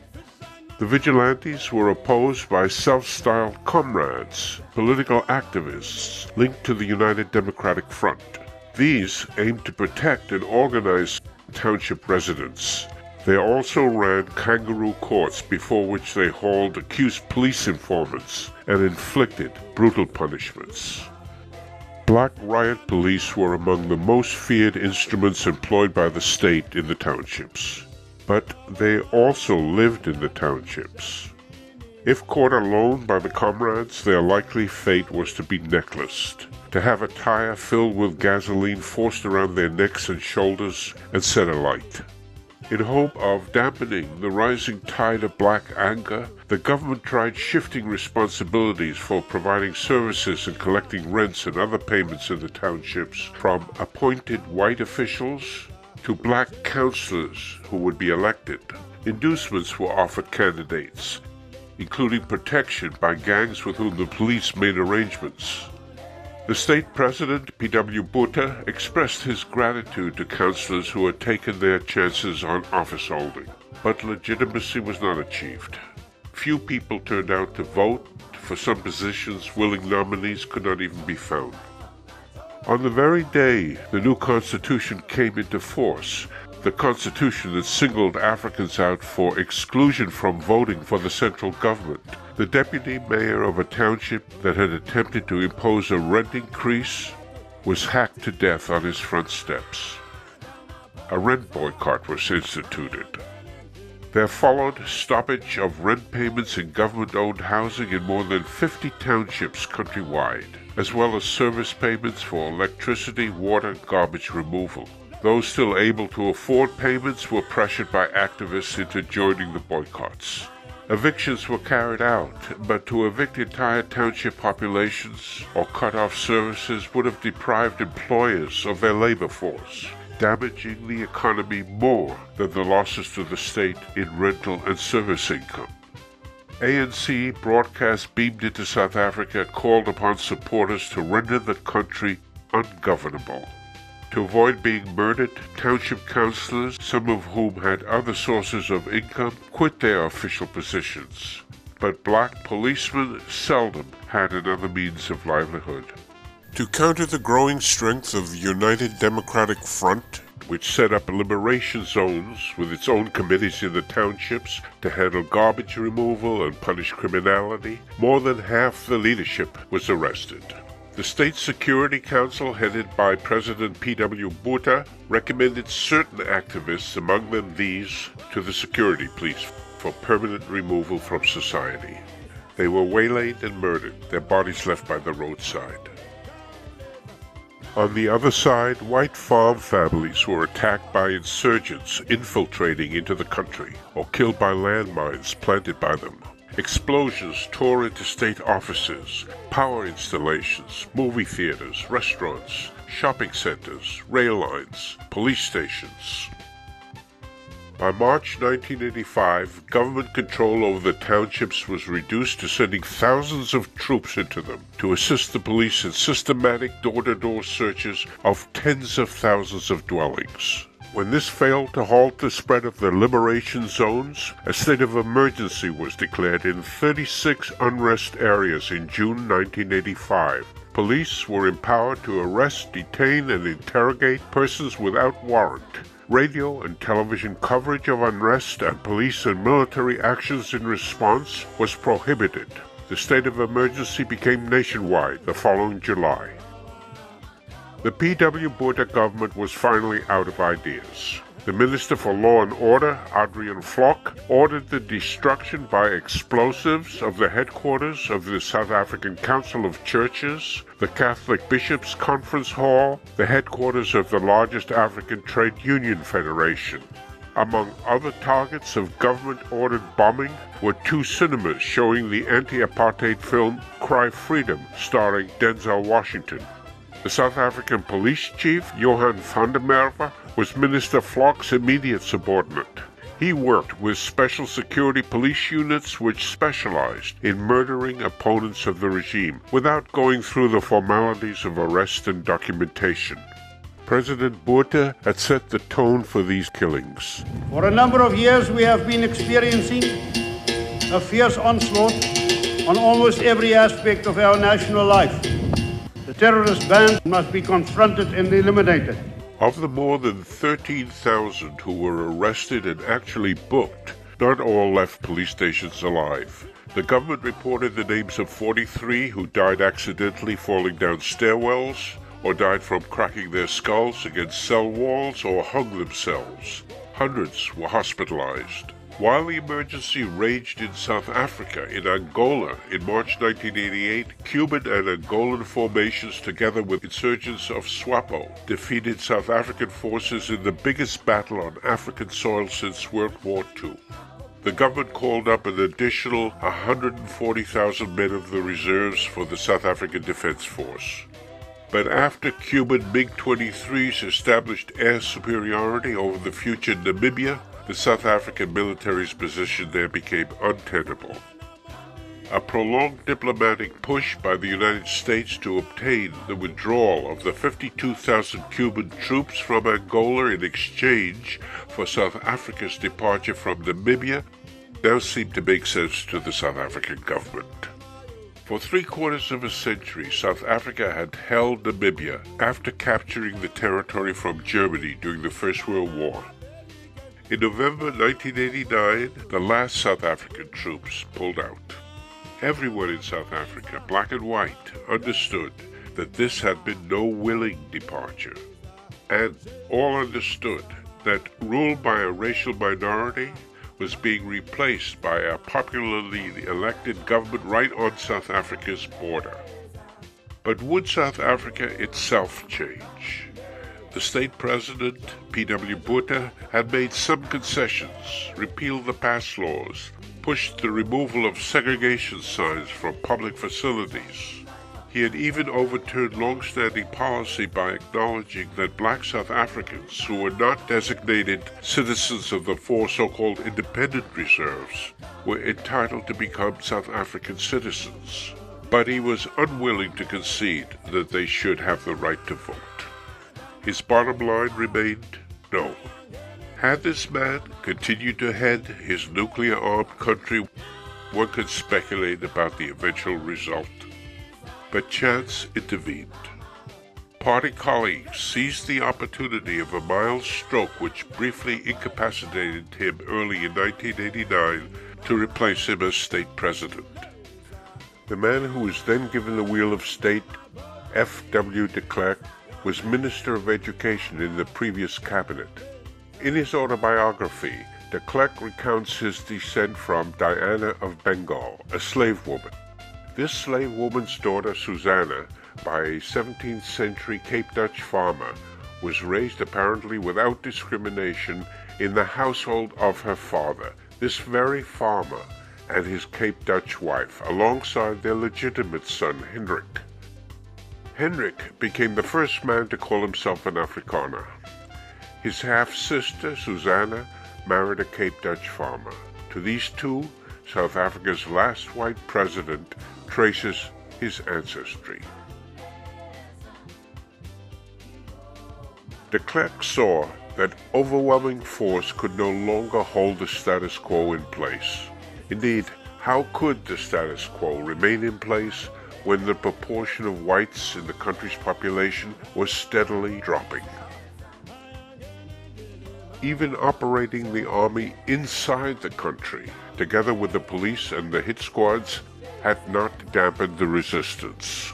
A: The vigilantes were opposed by self-styled comrades, political activists linked to the United Democratic Front. These aimed to protect and organize township residents. They also ran kangaroo courts before which they hauled accused police informants and inflicted brutal punishments. Black riot police were among the most feared instruments employed by the state in the townships. But they also lived in the townships. If caught alone by the comrades, their likely fate was to be necklaced, to have a tire filled with gasoline forced around their necks and shoulders and set alight. In hope of dampening the rising tide of black anger, the government tried shifting responsibilities for providing services and collecting rents and other payments in the townships from appointed white officials to black councillors who would be elected. Inducements were offered candidates, including protection by gangs with whom the police made arrangements. The state president, P W Botha, expressed his gratitude to councillors who had taken their chances on office holding, but legitimacy was not achieved. Few people turned out to vote. For some positions, willing nominees could not even be found. On the very day the new constitution came into force, the constitution that singled Africans out for exclusion from voting for the central government, the deputy mayor of a township that had attempted to impose a rent increase was hacked to death on his front steps. A rent boycott was instituted. There followed stoppage of rent payments in government-owned housing in more than fifty townships countrywide, as well as service payments for electricity, water, and garbage removal. Those still able to afford payments were pressured by activists into joining the boycotts. Evictions were carried out, but to evict entire township populations or cut off services would have deprived employers of their labor force, damaging the economy more than the losses to the state in rental and service income. A N C broadcast beamed into South Africa called upon supporters to render the country ungovernable. To avoid being murdered, township councillors, some of whom had other sources of income, quit their official positions. But black policemen seldom had another means of livelihood. To counter the growing strength of the United Democratic Front, which set up liberation zones with its own committees in the townships to handle garbage removal and punish criminality, more than half the leadership was arrested. The State Security Council, headed by President P W Botha, recommended certain activists, among them these, to the security police for permanent removal from society. They were waylaid and murdered, their bodies left by the roadside. On the other side, white farm families were attacked by insurgents infiltrating into the country or killed by landmines planted by them. Explosions tore into state offices, power installations, movie theaters, restaurants, shopping centers, rail lines, police stations. By March nineteen eighty-five, government control over the townships was reduced to sending thousands of troops into them to assist the police in systematic door-to-door searches of tens of thousands of dwellings. When this failed to halt the spread of the liberation zones, a state of emergency was declared in thirty-six unrest areas in June nineteen eighty-five. Police were empowered to arrest, detain, and interrogate persons without warrant. Radio and television coverage of unrest and police and military actions in response was prohibited. The state of emergency became nationwide the following July. The P W Botha government was finally out of ideas. The Minister for Law and Order, Adrian Flock, ordered the destruction by explosives of the headquarters of the South African Council of Churches, the Catholic Bishops' Conference Hall, the headquarters of the largest African Trade Union Federation. Among other targets of government-ordered bombing were two cinemas showing the anti-apartheid film Cry Freedom, starring Denzel Washington. The South African police chief, Johan van der Merwe, was Minister Flock's immediate subordinate. He worked with special security police units which specialized in murdering opponents of the regime without going through the formalities of arrest and documentation. President Botha had set the tone for these killings.
C: For a number of years we have been experiencing a fierce onslaught on almost every aspect of our national life. The terrorist band must be confronted and eliminated.
A: Of the more than thirteen thousand who were arrested and actually booked, not all left police stations alive. The government reported the names of forty-three who died accidentally falling down stairwells, or died from cracking their skulls against cell walls, or hung themselves. Hundreds were hospitalized. While the emergency raged in South Africa, in Angola, in March nineteen eighty-eight, Cuban and Angolan formations together with insurgents of SWAPO defeated South African forces in the biggest battle on African soil since World War Two. The government called up an additional one hundred forty thousand men of the reserves for the South African Defense Force. But after Cuban MiG twenty-threes established air superiority over the future Namibia, the South African military's position there became untenable. A prolonged diplomatic push by the United States to obtain the withdrawal of the fifty-two thousand Cuban troops from Angola in exchange for South Africa's departure from Namibia now seemed to make sense to the South African government. For three quarters of a century, South Africa had held Namibia after capturing the territory from Germany during the First World War. In November nineteen eighty-nine, the last South African troops pulled out. Everyone in South Africa, black and white, understood that this had been no willing departure. And all understood that rule by a racial minority was being replaced by a popularly elected government right on South Africa's border. But would South Africa itself change? The state president, P W Botha, had made some concessions, repealed the pass laws, pushed the removal of segregation signs from public facilities. He had even overturned long-standing policy by acknowledging that black South Africans who were not designated citizens of the four so-called independent reserves were entitled to become South African citizens. But he was unwilling to concede that they should have the right to vote. His bottom line remained no. Had this man continued to head his nuclear-armed country, one could speculate about the eventual result. But chance intervened. Party colleagues seized the opportunity of a mild stroke which briefly incapacitated him early in nineteen eighty-nine to replace him as state president. The man who was then given the wheel of state, F W de Klerk, was Minister of Education in the previous cabinet. In his autobiography, de Klerk recounts his descent from Diana of Bengal, a slave woman. This slave woman's daughter, Susanna, by a seventeenth century Cape Dutch farmer, was raised apparently without discrimination in the household of her father, this very farmer, and his Cape Dutch wife, alongside their legitimate son, Hendrik. Hendrik became the first man to call himself an Afrikaner. His half-sister, Susanna, married a Cape Dutch farmer. To these two, South Africa's last white president traces his ancestry. De Klerk saw that overwhelming force could no longer hold the status quo in place. Indeed, how could the status quo remain in place when the proportion of whites in the country's population was steadily dropping? Even operating the army inside the country, together with the police and the hit squads, had not dampened the resistance.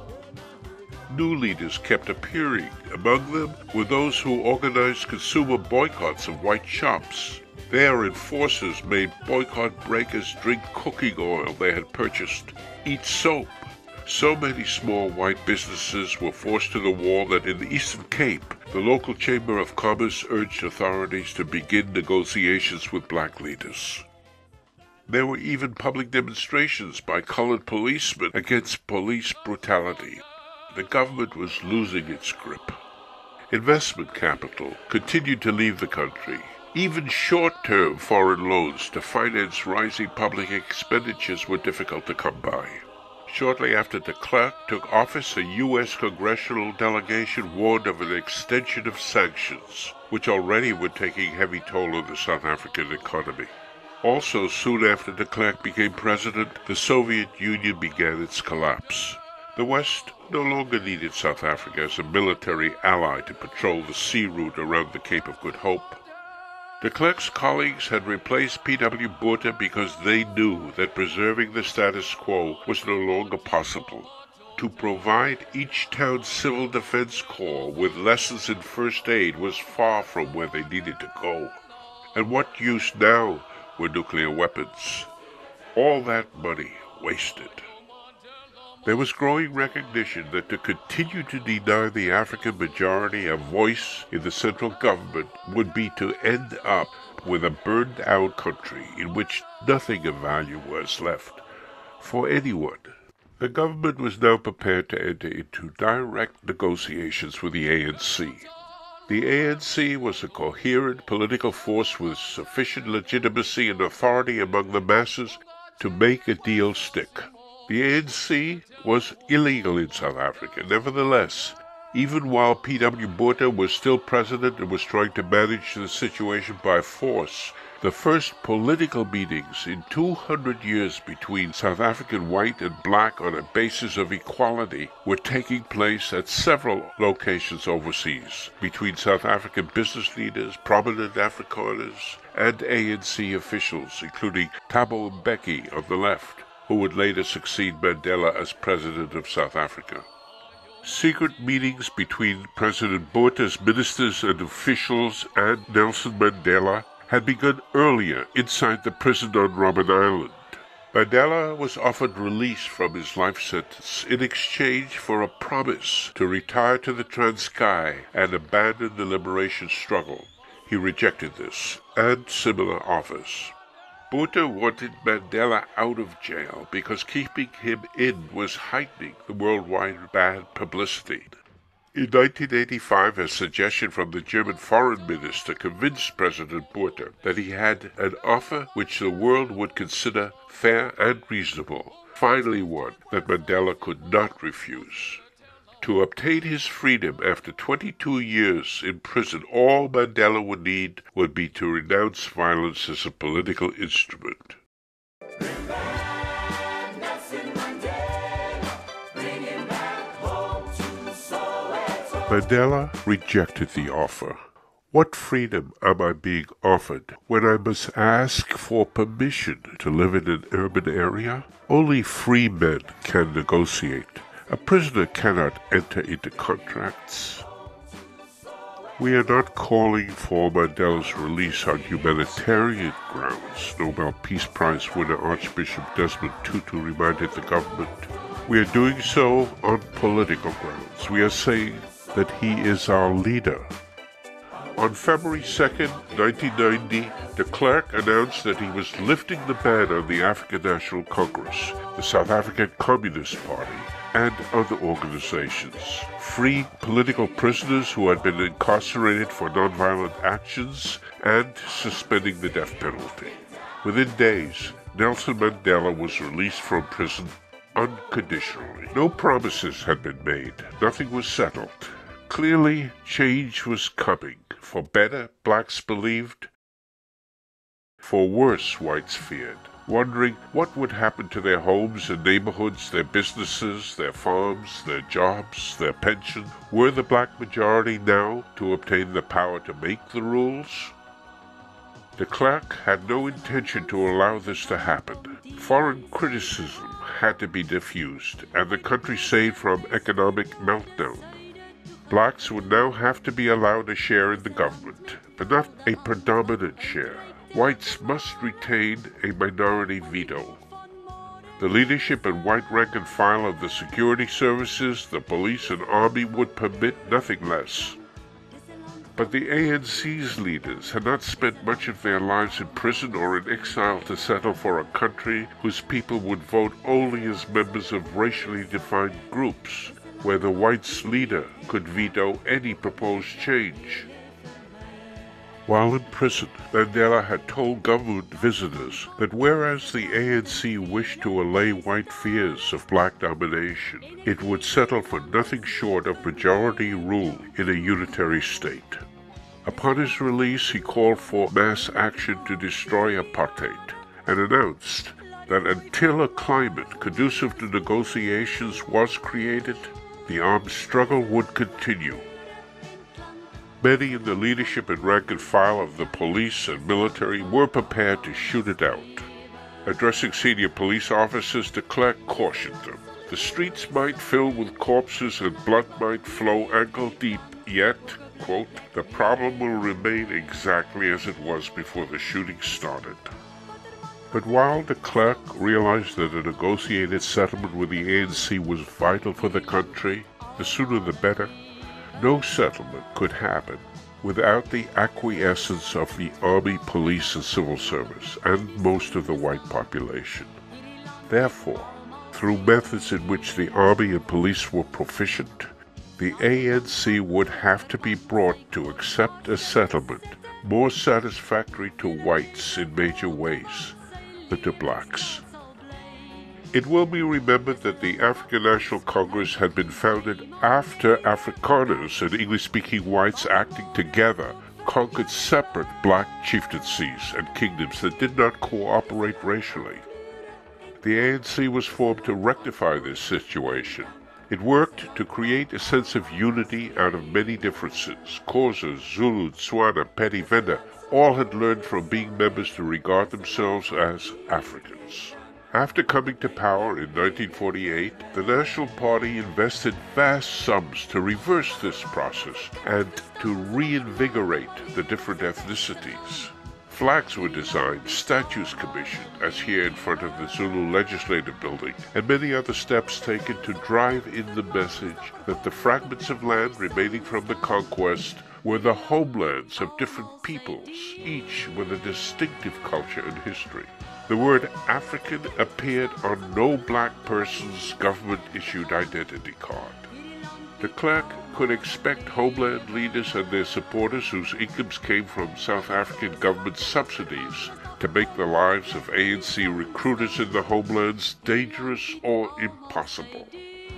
A: New leaders kept appearing. Among them were those who organized consumer boycotts of white shops. Their enforcers made boycott breakers drink cooking oil they had purchased, eat soap. So many small white businesses were forced to the wall that in the Eastern Cape, the local Chamber of Commerce urged authorities to begin negotiations with black leaders. There were even public demonstrations by colored policemen against police brutality. The government was losing its grip. Investment capital continued to leave the country. Even short-term foreign loans to finance rising public expenditures were difficult to come by. Shortly after de Klerk took office, a U S congressional delegation warned of an extension of sanctions, which already were taking heavy toll on the South African economy. Also, soon after de Klerk became president, the Soviet Union began its collapse. The West no longer needed South Africa as a military ally to patrol the sea route around the Cape of Good Hope. De Klerk's colleagues had replaced P W Botha because they knew that preserving the status quo was no longer possible. To provide each town's civil defense corps with lessons in first aid was far from where they needed to go. And what use now were nuclear weapons? All that money wasted. There was growing recognition that to continue to deny the African majority a voice in the central government would be to end up with a burned-out country in which nothing of value was left for anyone. The government was now prepared to enter into direct negotiations with the A N C. The A N C was a coherent political force with sufficient legitimacy and authority among the masses to make a deal stick. The A N C was illegal in South Africa. Nevertheless, even while P W Botha was still president and was trying to manage the situation by force, the first political meetings in two hundred years between South African white and black on a basis of equality were taking place at several locations overseas, between South African business leaders, prominent Afrikaners, and A N C officials, including Thabo Mbeki on the left, who would later succeed Mandela as president of South Africa. Secret meetings between President Botha's ministers and officials and Nelson Mandela had begun earlier inside the prison on Robben Island. Mandela was offered release from his life sentence in exchange for a promise to retire to the Transkei and abandon the liberation struggle. He rejected this and similar offers. Botha wanted Mandela out of jail because keeping him in was heightening the worldwide bad publicity. In nineteen eighty-five, a suggestion from the German foreign minister convinced President Botha that he had an offer which the world would consider fair and reasonable, finally one that Mandela could not refuse. To obtain his freedom after twenty-two years in prison, all Mandela would need would be to renounce violence as a political instrument. Mandela rejected the offer. What freedom am I being offered when I must ask for permission to live in an urban area? Only free men can negotiate. A prisoner cannot enter into contracts. We are not calling for Mandela's release on humanitarian grounds, Nobel Peace Prize winner Archbishop Desmond Tutu reminded the government. We are doing so on political grounds. We are saying that he is our leader. On February second, nineteen ninety, de Klerk announced that he was lifting the ban on the African National Congress, the South African Communist Party, and other organizations, freeing political prisoners who had been incarcerated for nonviolent actions, and suspending the death penalty. Within days, Nelson Mandela was released from prison unconditionally. No promises had been made. Nothing was settled. Clearly, change was coming. For better, blacks believed. For worse, whites feared, wondering what would happen to their homes and neighborhoods, their businesses, their farms, their jobs, their pension. Were the black majority now to obtain the power to make the rules? De Klerk had no intention to allow this to happen. Foreign criticism had to be diffused, and the country saved from economic meltdown. Blacks would now have to be allowed a share in the government, but not a predominant share. Whites must retain a minority veto. The leadership and white rank and file of the security services, the police and army would permit nothing less. But the A N C's leaders had not spent much of their lives in prison or in exile to settle for a country whose people would vote only as members of racially defined groups, where the whites' leader could veto any proposed change. While in prison, Mandela had told government visitors that whereas the A N C wished to allay white fears of black domination, it would settle for nothing short of majority rule in a unitary state. Upon his release, he called for mass action to destroy apartheid and announced that until a climate conducive to negotiations was created, the armed struggle would continue. Many in the leadership and rank and file of the police and military were prepared to shoot it out. Addressing senior police officers, de Klerk cautioned them. The streets might fill with corpses and blood might flow ankle deep, yet, quote, the problem will remain exactly as it was before the shooting started. But while de Klerk realized that a negotiated settlement with the A N C was vital for the country, the sooner the better, no settlement could happen without the acquiescence of the army, police, and civil service, and most of the white population. Therefore, through methods in which the army and police were proficient, the A N C would have to be brought to accept a settlement more satisfactory to whites in major ways than to blacks. It will be remembered that the African National Congress had been founded after Afrikaners and English-speaking whites acting together conquered separate black chieftaincies and kingdoms that did not cooperate racially. The A N C was formed to rectify this situation. It worked to create a sense of unity out of many differences. Xhosa, Zulu, Tswana, Pedi, Venda all had learned from being members to regard themselves as Africans. After coming to power in nineteen forty-eight, the National Party invested vast sums to reverse this process and to reinvigorate the different ethnicities. Flags were designed, statues commissioned, as here in front of the Zulu Legislative Building, and many other steps taken to drive in the message that the fragments of land remaining from the conquest were the homelands of different peoples, each with a distinctive culture and history. The word African appeared on no black person's government-issued identity card. De Klerk could expect homeland leaders and their supporters whose incomes came from South African government subsidies to make the lives of A N C recruiters in the homelands dangerous or impossible.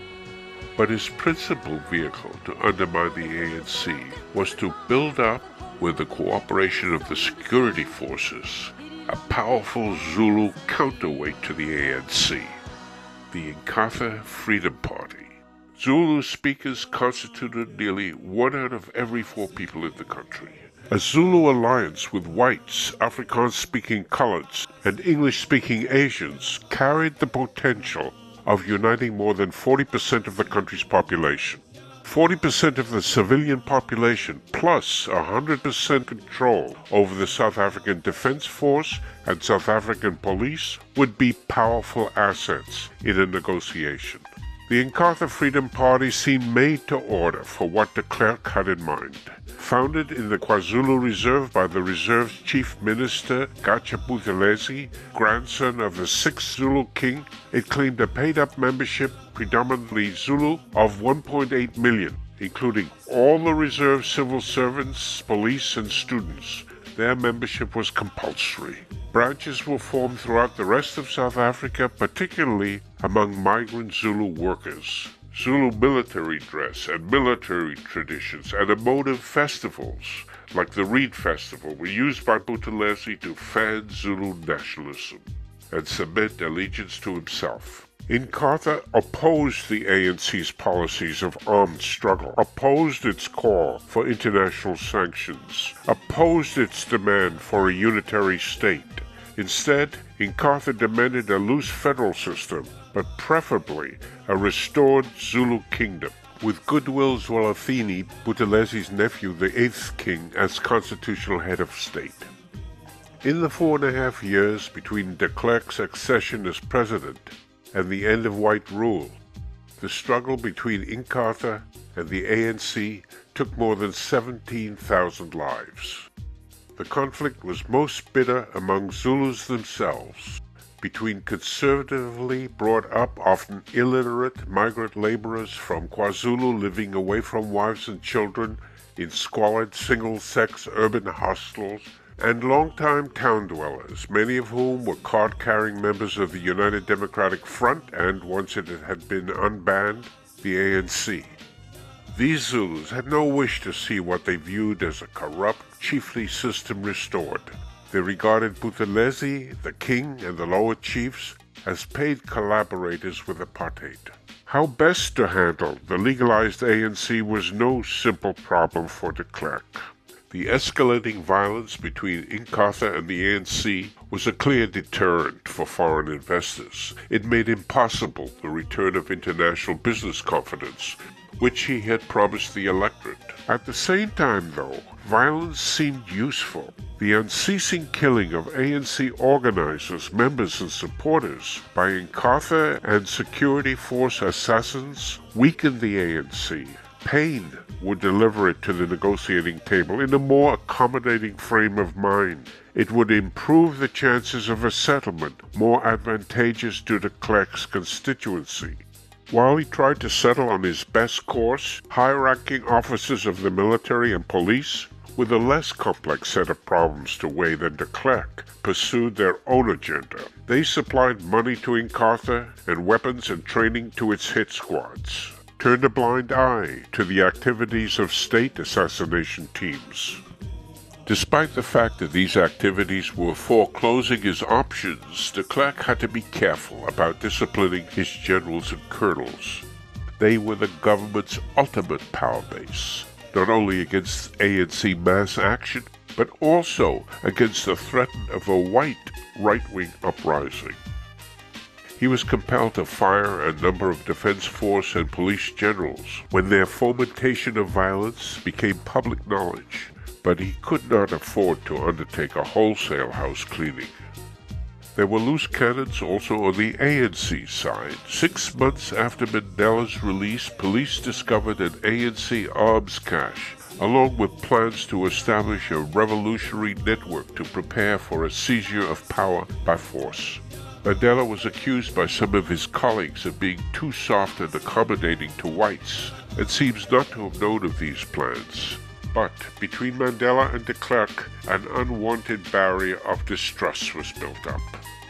A: But his principal vehicle to undermine the A N C was to build up, with the cooperation of the security forces, a powerful Zulu counterweight to the A N C, the Inkatha Freedom Party. Zulu speakers constituted nearly one out of every four people in the country. A Zulu alliance with whites, Afrikaans-speaking coloreds, and English-speaking Asians carried the potential of uniting more than forty percent of the country's population. forty percent of the civilian population, plus one hundred percent control over the South African Defense Force and South African police, would be powerful assets in a negotiation. The Inkatha Freedom Party seemed made to order for what de Klerk had in mind. Founded in the KwaZulu Reserve by the Reserve's Chief Minister Gatsha Buthelezi, grandson of the sixth Zulu king, it claimed a paid-up membership predominantly Zulu, of one point eight million, including all the reserve civil servants, police, and students. Their membership was compulsory. Branches were formed throughout the rest of South Africa, particularly among migrant Zulu workers. Zulu military dress and military traditions and emotive festivals, like the Reed Festival, were used by Buthelezi to fan Zulu nationalism and cement allegiance to himself. Inkatha opposed the A N C's policies of armed struggle, opposed its call for international sanctions, opposed its demand for a unitary state. Instead, Inkatha demanded a loose federal system, but preferably a restored Zulu kingdom, with Goodwill Zwelithini, Buthelezi's nephew, the eighth king, as constitutional head of state. In the four and a half years between de Klerk's accession as president and the end of white rule, the struggle between Inkatha and the A N C took more than seventeen thousand lives. The conflict was most bitter among Zulus themselves, between conservatively brought up, often illiterate migrant laborers from KwaZulu living away from wives and children in squalid single-sex urban hostels, and long-time town dwellers, many of whom were card-carrying members of the United Democratic Front and, once it had been unbanned, the A N C. These Zulus had no wish to see what they viewed as a corrupt, chiefly system restored. They regarded Buthelezi, the king, and the lower chiefs as paid collaborators with Apartheid. How best to handle the legalized A N C was no simple problem for de Klerk. The escalating violence between Inkatha and the A N C was a clear deterrent for foreign investors. It made impossible the return of international business confidence, which he had promised the electorate. At the same time, though, violence seemed useful. The unceasing killing of A N C organizers, members, and supporters by Inkatha and security force assassins weakened the A N C. Pain would deliver it to the negotiating table in a more accommodating frame of mind. It would improve the chances of a settlement more advantageous to de Klerk's constituency. While he tried to settle on his best course, high-ranking officers of the military and police, with a less complex set of problems to weigh than de Klerk, pursued their own agenda. They supplied money to Inkatha and weapons and training to its hit squads, turned a blind eye to the activities of state assassination teams. Despite the fact that these activities were foreclosing his options, de Klerk had to be careful about disciplining his generals and colonels. They were the government's ultimate power base, not only against A N C mass action, but also against the threat of a white right-wing uprising. He was compelled to fire a number of defense force and police generals when their fomentation of violence became public knowledge, but he could not afford to undertake a wholesale house cleaning. There were loose cannons also on the A N C side. Six months after Mandela's release, police discovered an A N C arms cache, along with plans to establish a revolutionary network to prepare for a seizure of power by force. Mandela was accused by some of his colleagues of being too soft and accommodating to whites, and seems not to have known of these plans. But between Mandela and de Klerk, an unwanted barrier of distrust was built up.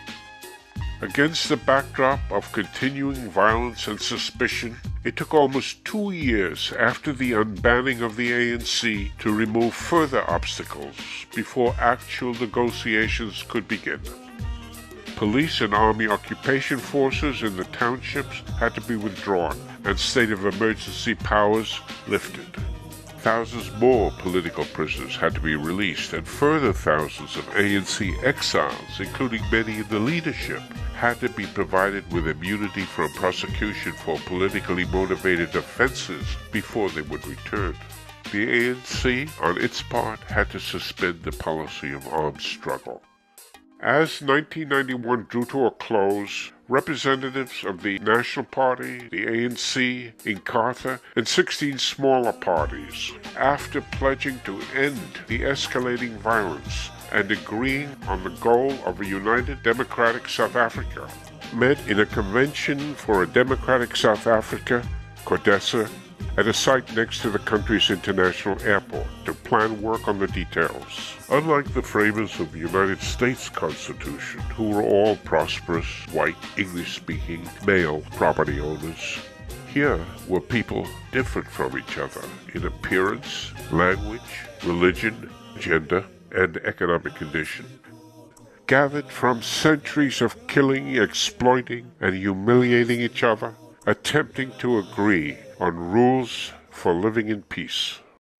A: Against the backdrop of continuing violence and suspicion, it took almost two years after the unbanning of the A N C to remove further obstacles before actual negotiations could begin. Police and army occupation forces in the townships had to be withdrawn, and state of emergency powers lifted. Thousands more political prisoners had to be released, and further thousands of A N C exiles, including many in the leadership, had to be provided with immunity from prosecution for politically motivated offenses before they would return. The A N C, on its part, had to suspend the policy of armed struggle. As nineteen ninety-one drew to a close, representatives of the National Party, the A N C, Inkatha, and sixteen smaller parties, after pledging to end the escalating violence and agreeing on the goal of a united democratic South Africa, met in a convention for a democratic South Africa, CODESA, at a site next to the country's international airport to plan work on the details. Unlike the framers of the United States Constitution, who were all prosperous, white, English-speaking, male property owners, here were people different from each other in appearance, language, religion, gender, and economic condition, gathered from centuries of killing, exploiting, and humiliating each other, attempting to agree on rules for living in peace.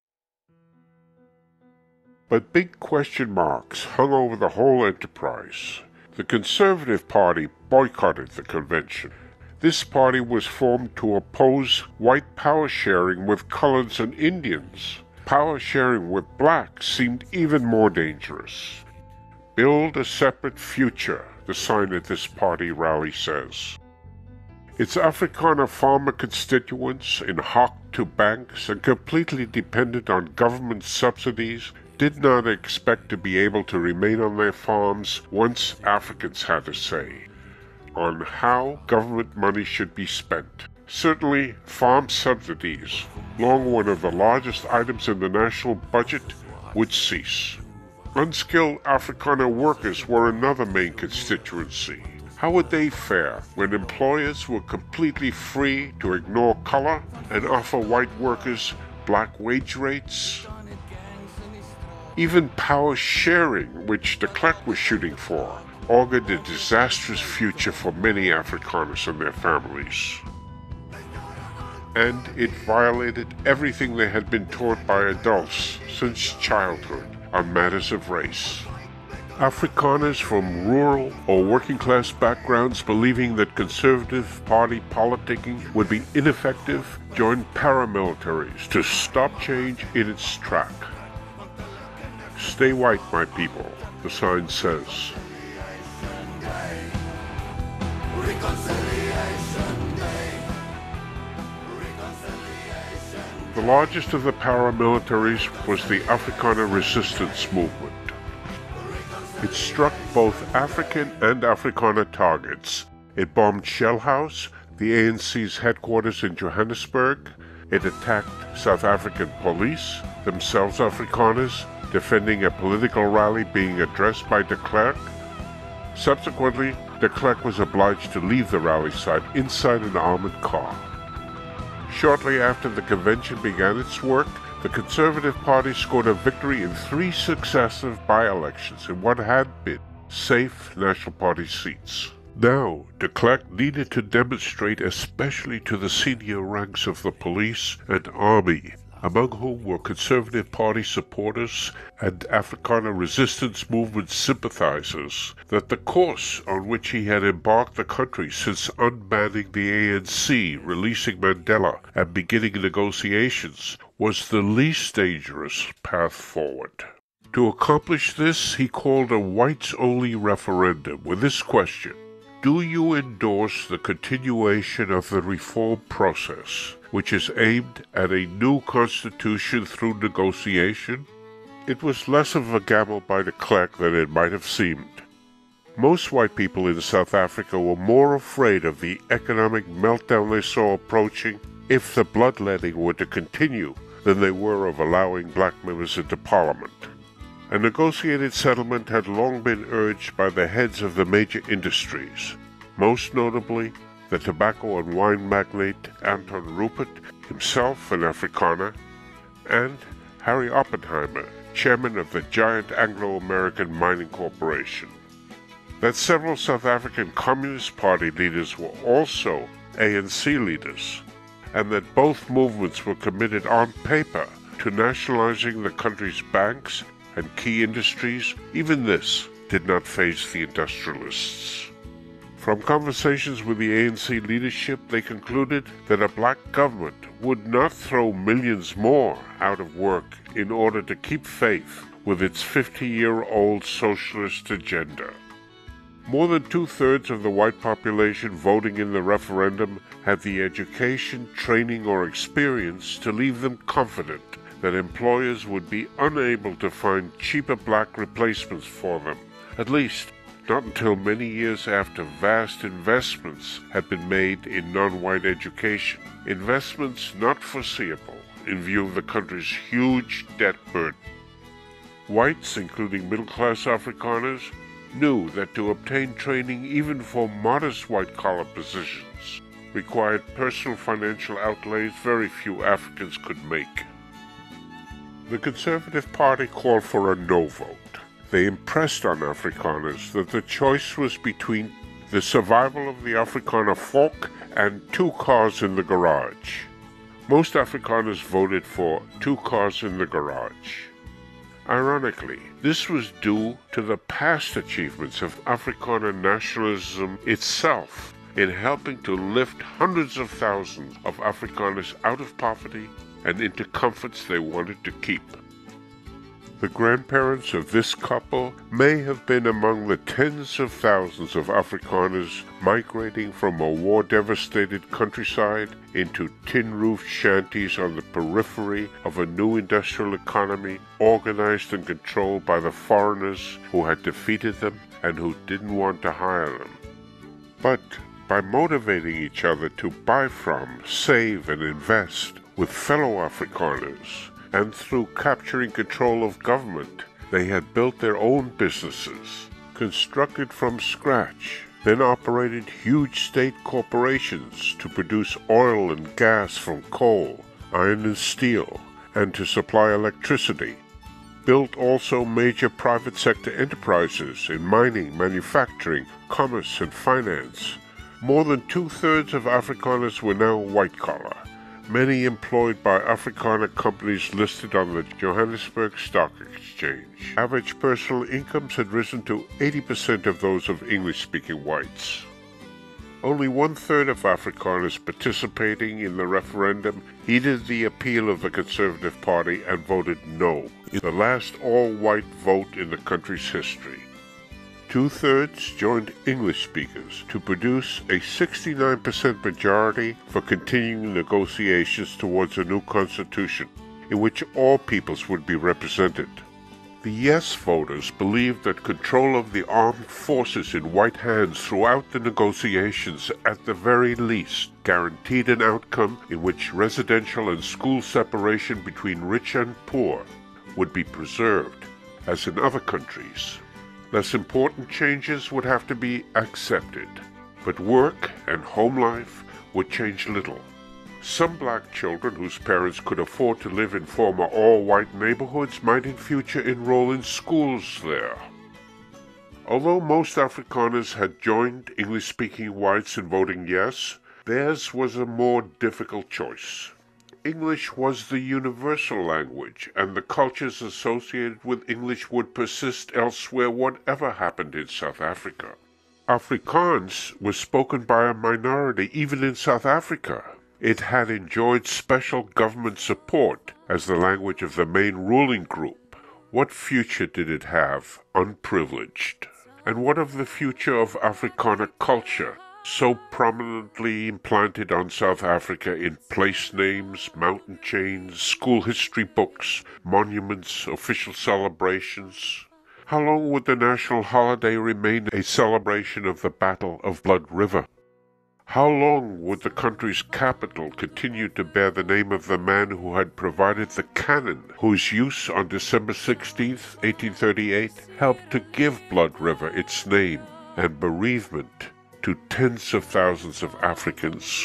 A: But big question marks hung over the whole enterprise. The Conservative Party boycotted the convention. This party was formed to oppose white power sharing with coloreds and Indians. Power sharing with blacks seemed even more dangerous. Build a separate future, the sign at this party rally says. Its Afrikaner farmer constituents, in hock to banks and completely dependent on government subsidies, did not expect to be able to remain on their farms once Africans had a say on how government money should be spent. Certainly, farm subsidies, long one of the largest items in the national budget, would cease. Unskilled Afrikaner workers were another main constituency. How would they fare when employers were completely free to ignore color and offer white workers black wage rates? Even power sharing, which de Klerk was shooting for, augured a disastrous future for many Afrikaners and their families. And it violated everything they had been taught by adults since childhood on matters of race. Afrikaners from rural or working-class backgrounds believing that Conservative Party politicking would be ineffective joined paramilitaries to stop change in its track. Stay white, my people, the sign says. The largest of the paramilitaries was the Afrikaner resistance movement. It struck both African and Afrikaner targets. It bombed Shell House, the A N C's headquarters in Johannesburg. It attacked South African police, themselves Afrikaners, defending a political rally being addressed by de Klerk. Subsequently, de Klerk was obliged to leave the rally site inside an armored car. Shortly after the convention began its work, the Conservative Party scored a victory in three successive by-elections in what had been safe National Party seats. Now, de Klerk needed to demonstrate especially to the senior ranks of the police and army, among whom were Conservative Party supporters and Afrikaner resistance movement sympathizers, that the course on which he had embarked the country since unbanning the A N C, releasing Mandela, and beginning negotiations was the least dangerous path forward. To accomplish this, he called a whites-only referendum with this question: do you endorse the continuation of the reform process, which is aimed at a new constitution through negotiation? It was less of a gamble by de Klerk than it might have seemed. Most white people in South Africa were more afraid of the economic meltdown they saw approaching if the bloodletting were to continue than they were of allowing black members into Parliament. A negotiated settlement had long been urged by the heads of the major industries, most notably the tobacco and wine magnate Anton Rupert, himself an Afrikaner, and Harry Oppenheimer, chairman of the giant Anglo-American Mining Corporation. That several South African Communist Party leaders were also A N C leaders, and that both movements were committed on paper to nationalizing the country's banks and key industries, even this did not faze the industrialists. From conversations with the A N C leadership, they concluded that a black government would not throw millions more out of work in order to keep faith with its fifty-year-old socialist agenda. More than two-thirds of the white population voting in the referendum had the education, training, or experience to leave them confident that employers would be unable to find cheaper black replacements for them, at least not until many years after vast investments had been made in non-white education, investments not foreseeable in view of the country's huge debt burden. Whites, including middle-class Afrikaners, knew that to obtain training even for modest white-collar positions required personal financial outlays very few Africans could make. The Conservative Party called for a no vote. They impressed on Afrikaners that the choice was between the survival of the Afrikaner folk and two cars in the garage. Most Afrikaners voted for two cars in the garage. Ironically, this was due to the past achievements of Afrikaner nationalism itself in helping to lift hundreds of thousands of Afrikaners out of poverty and into comforts they wanted to keep. The grandparents of this couple may have been among the tens of thousands of Afrikaners migrating from a war-devastated countryside into tin-roofed shanties on the periphery of a new industrial economy organized and controlled by the foreigners who had defeated them and who didn't want to hire them. But by motivating each other to buy from, save, and invest with fellow Afrikaners, and through capturing control of government, they had built their own businesses, constructed from scratch, then operated huge state corporations to produce oil and gas from coal, iron and steel, and to supply electricity, built also major private sector enterprises in mining, manufacturing, commerce, and finance. More than two-thirds of Afrikaners were now white-collar, many employed by Afrikaner companies listed on the Johannesburg Stock Exchange. Average personal incomes had risen to eighty percent of those of English-speaking whites. Only one-third of Afrikaners participating in the referendum heeded the appeal of the Conservative Party and voted no, the last all-white vote in the country's history. Two-thirds joined English speakers to produce a sixty-nine percent majority for continuing negotiations towards a new constitution, in which all peoples would be represented. The yes voters believed that control of the armed forces in white hands throughout the negotiations at the very least guaranteed an outcome in which residential and school separation between rich and poor would be preserved, as in other countries. Less important changes would have to be accepted, but work and home life would change little. Some black children whose parents could afford to live in former all-white neighborhoods might in future enroll in schools there. Although most Afrikaners had joined English-speaking whites in voting yes, theirs was a more difficult choice. English was the universal language, and the cultures associated with English would persist elsewhere whatever happened in South Africa. Afrikaans was spoken by a minority even in South Africa. It had enjoyed special government support as the language of the main ruling group. What future did it have, unprivileged? And what of the future of Afrikaner culture, so prominently implanted on South Africa in place names, mountain chains, school history books, monuments, official celebrations? How long would the national holiday remain a celebration of the Battle of Blood River? How long would the country's capital continue to bear the name of the man who had provided the cannon, whose use on December sixteenth, eighteen thirty-eight, helped to give Blood River its name and bereavement to tens of thousands of Africans?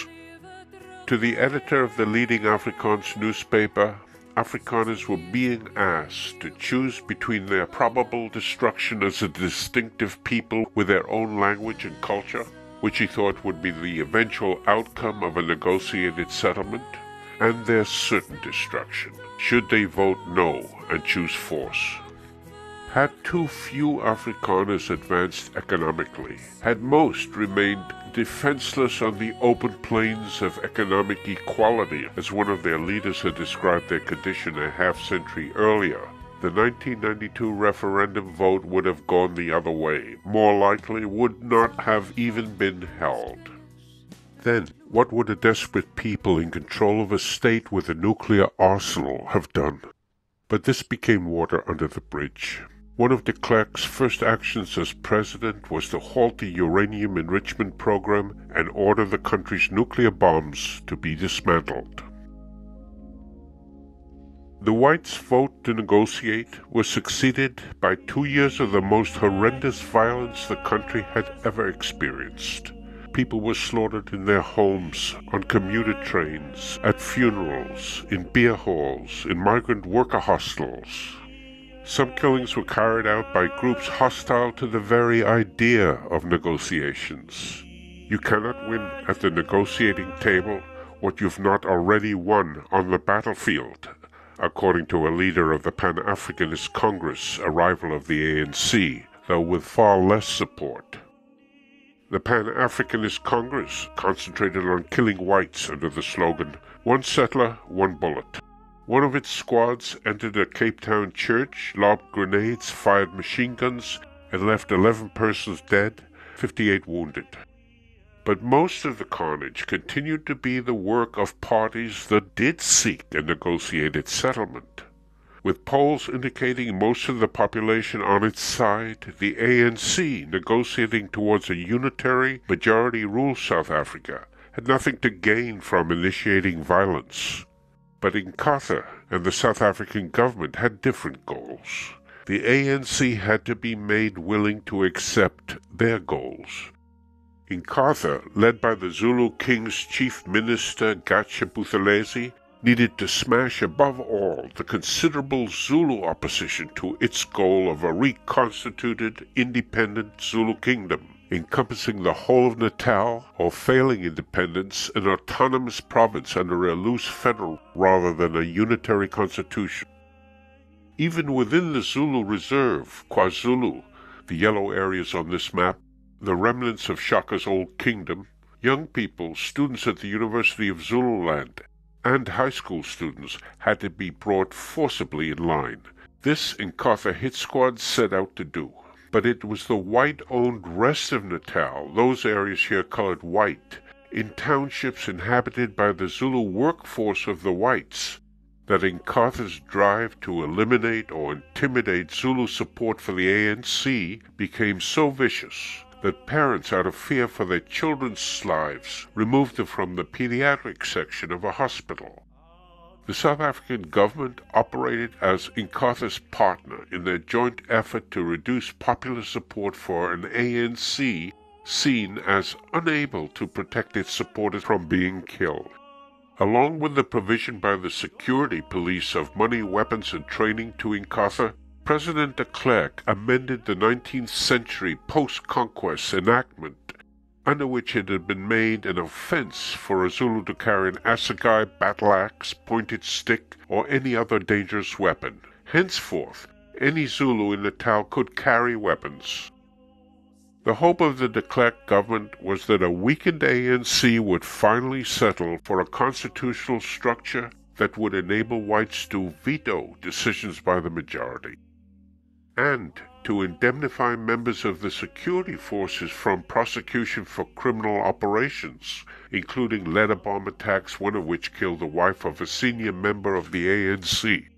A: To the editor of the leading Afrikaans newspaper, Afrikaners were being asked to choose between their probable destruction as a distinctive people with their own language and culture, which he thought would be the eventual outcome of a negotiated settlement, and their certain destruction, should they vote no and choose force. Had too few Afrikaners advanced economically, had most remained defenseless on the open plains of economic equality, as one of their leaders had described their condition a half-century earlier, the nineteen ninety-two referendum vote would have gone the other way, more likely would not have even been held. Then, what would a desperate people in control of a state with a nuclear arsenal have done? But this became water under the bridge. One of de Klerk's first actions as president was to halt the uranium enrichment program and order the country's nuclear bombs to be dismantled. The whites' vote to negotiate was succeeded by two years of the most horrendous violence the country had ever experienced. People were slaughtered in their homes, on commuter trains, at funerals, in beer halls, in migrant worker hostels. Some killings were carried out by groups hostile to the very idea of negotiations. You cannot win at the negotiating table what you've not already won on the battlefield, according to a leader of the Pan-Africanist Congress, a rival of the A N C, though with far less support. The Pan-Africanist Congress concentrated on killing whites under the slogan, "One settler, one bullet." One of its squads entered a Cape Town church, lobbed grenades, fired machine guns, and left eleven persons dead, fifty-eight wounded. But most of the carnage continued to be the work of parties that did seek a negotiated settlement. With polls indicating most of the population on its side, the A N C negotiating towards a unitary majority-rule South Africa had nothing to gain from initiating violence. But Inkatha and the South African government had different goals. The A N C had to be made willing to accept their goals. Inkatha, led by the Zulu King's chief minister Gatsha Buthelezi, needed to smash above all the considerable Zulu opposition to its goal of a reconstituted independent Zulu kingdom, encompassing the whole of Natal, or failing independence, an autonomous province under a loose federal rather than a unitary constitution. Even within the Zulu reserve, KwaZulu, the yellow areas on this map, the remnants of Shaka's old kingdom, young people, students at the University of Zululand, and high school students had to be brought forcibly in line. This Inkatha hit squad set out to do. But it was the white-owned rest of Natal, those areas here colored white, in townships inhabited by the Zulu workforce of the whites, that Inkatha's drive to eliminate or intimidate Zulu support for the A N C became so vicious that parents, out of fear for their children's lives, removed them from the pediatric section of a hospital. The South African government operated as Inkatha's partner in their joint effort to reduce popular support for an A N C seen as unable to protect its supporters from being killed. Along with the provision by the security police of money, weapons, and training to Inkatha, President de Klerk amended the nineteenth century post-conquest enactment, under which it had been made an offense for a Zulu to carry an assegai, battle axe, pointed stick, or any other dangerous weapon. Henceforth, any Zulu in Natal could carry weapons. The hope of the de Klerk government was that a weakened A N C would finally settle for a constitutional structure that would enable whites to veto decisions by the majority, and to indemnify members of the security forces from prosecution for criminal operations, including letter bomb attacks, one of which killed the wife of a senior member of the A N C.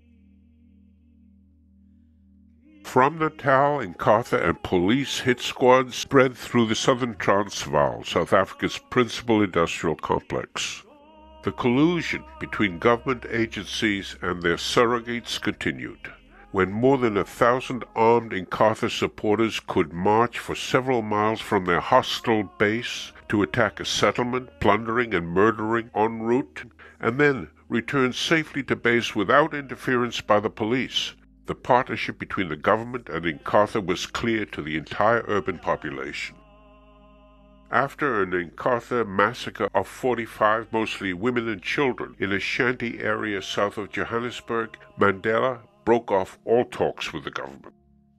A: From Natal, Inkatha and police hit squads spread through the southern Transvaal, South Africa's principal industrial complex. The collusion between government agencies and their surrogates continued. When more than a thousand armed Inkatha supporters could march for several miles from their hostile base to attack a settlement, plundering and murdering en route, and then return safely to base without interference by the police, the partnership between the government and Inkatha was clear to the entire urban population. After an Inkatha massacre of forty-five, mostly women and children, in a shanty area south of Johannesburg, Mandela broke off all talks with the government.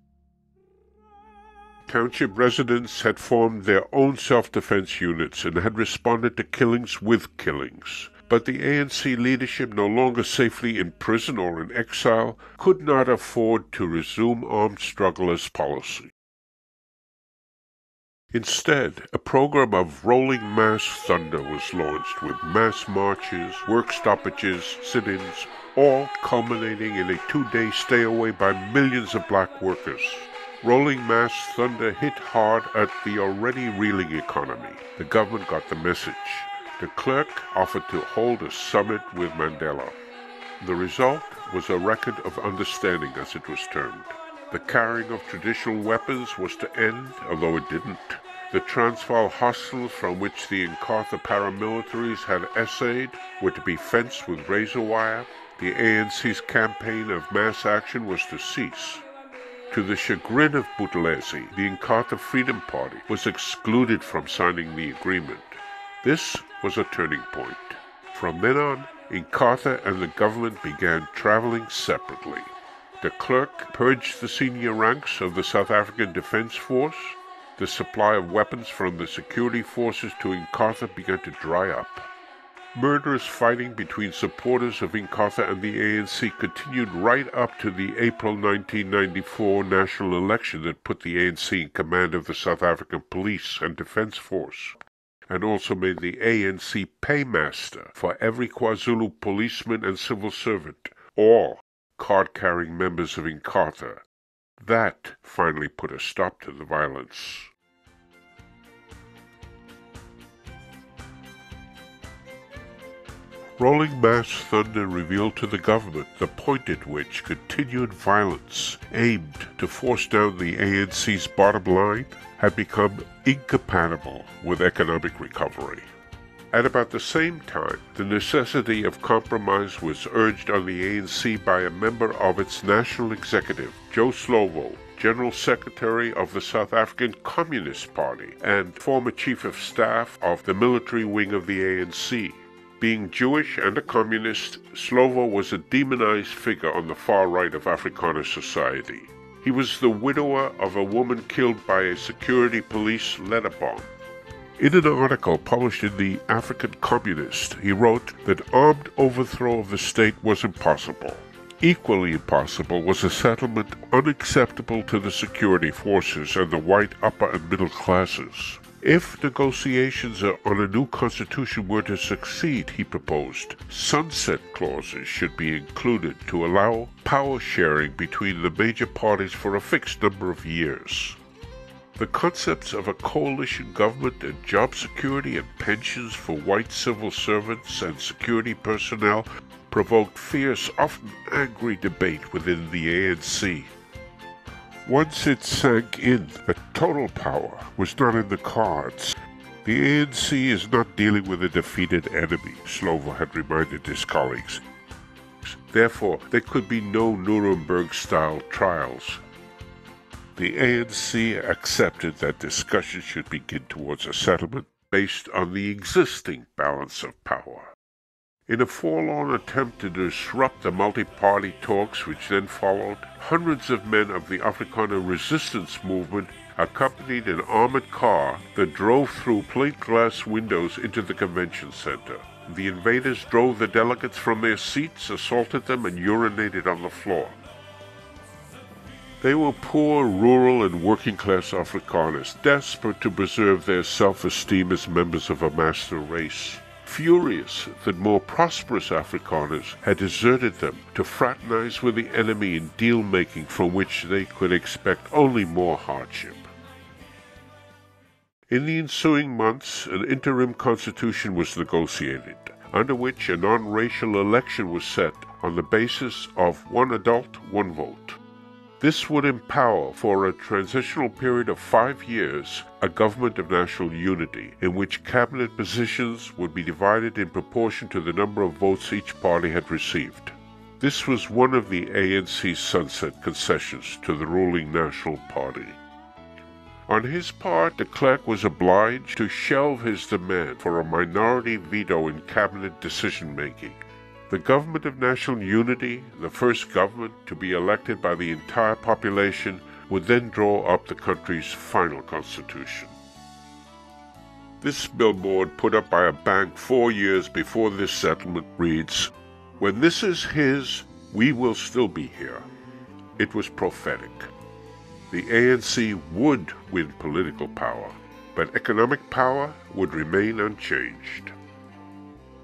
A: Township residents had formed their own self-defense units and had responded to killings with killings. But the A N C leadership, no longer safely in prison or in exile, could not afford to resume armed struggle as policy. Instead, a program of rolling mass thunder was launched with mass marches, work stoppages, sit-ins, all culminating in a two-day stay-away by millions of black workers. Rolling mass thunder hit hard at the already reeling economy. The government got the message. De Klerk offered to hold a summit with Mandela. The result was a record of understanding, as it was termed. The carrying of traditional weapons was to end, although it didn't. The Transvaal hostels from which the Inkatha paramilitaries had essayed were to be fenced with razor wire. The A N C's campaign of mass action was to cease. To the chagrin of Buthelezi, the Inkatha Freedom Party was excluded from signing the agreement. This was a turning point. From then on, Inkatha and the government began traveling separately. De Klerk purged the senior ranks of the South African Defence Force. The supply of weapons from the security forces to Inkatha began to dry up. Murderous fighting between supporters of Inkatha and the A N C continued right up to the April nineteen ninety-four national election that put the A N C in command of the South African Police and Defence Force, and also made the A N C paymaster for every KwaZulu policeman and civil servant, all card-carrying members of Inkatha. That finally put a stop to the violence. Rolling mass thunder revealed to the government the point at which continued violence aimed to force down the A N C's bottom line had become incompatible with economic recovery. At about the same time, the necessity of compromise was urged on the A N C by a member of its national executive, Joe Slovo, General Secretary of the South African Communist Party and former Chief of Staff of the military wing of the A N C. Being Jewish and a communist, Slovo was a demonized figure on the far right of Afrikaner society. He was the widower of a woman killed by a security police letter bomb. In an article published in the African Communist, he wrote that armed overthrow of the state was impossible. Equally impossible was a settlement unacceptable to the security forces and the white upper and middle classes. If negotiations on a new constitution were to succeed, he proposed, sunset clauses should be included to allow power sharing between the major parties for a fixed number of years. The concepts of a coalition government and job security and pensions for white civil servants and security personnel provoked fierce, often angry debate within the A N C. Once it sank in that total power was not in the cards, the A N C is not dealing with a defeated enemy, Slovo had reminded his colleagues. Therefore, there could be no Nuremberg-style trials. The A N C accepted that discussion should begin towards a settlement based on the existing balance of power. In a forlorn attempt to disrupt the multi-party talks which then followed, hundreds of men of the Afrikaner resistance movement accompanied an armored car that drove through plate glass windows into the convention center. The invaders drove the delegates from their seats, assaulted them, and urinated on the floor. They were poor, rural, and working-class Afrikaners, desperate to preserve their self-esteem as members of a master race. Furious that more prosperous Afrikaners had deserted them to fraternize with the enemy in deal-making from which they could expect only more hardship. In the ensuing months, an interim constitution was negotiated, under which a non-racial election was set on the basis of one adult, one vote. This would empower, for a transitional period of five years, a government of national unity, in which cabinet positions would be divided in proportion to the number of votes each party had received. This was one of the A N C's sunset concessions to the ruling National Party. On his part, de Klerk was obliged to shelve his demand for a minority veto in cabinet decision-making. The government of national unity, the first government to be elected by the entire population, would then draw up the country's final constitution. This billboard, put up by a bank four years before this settlement, reads, "When this is his, we will still be here." It was prophetic. The A N C would win political power, but economic power would remain unchanged.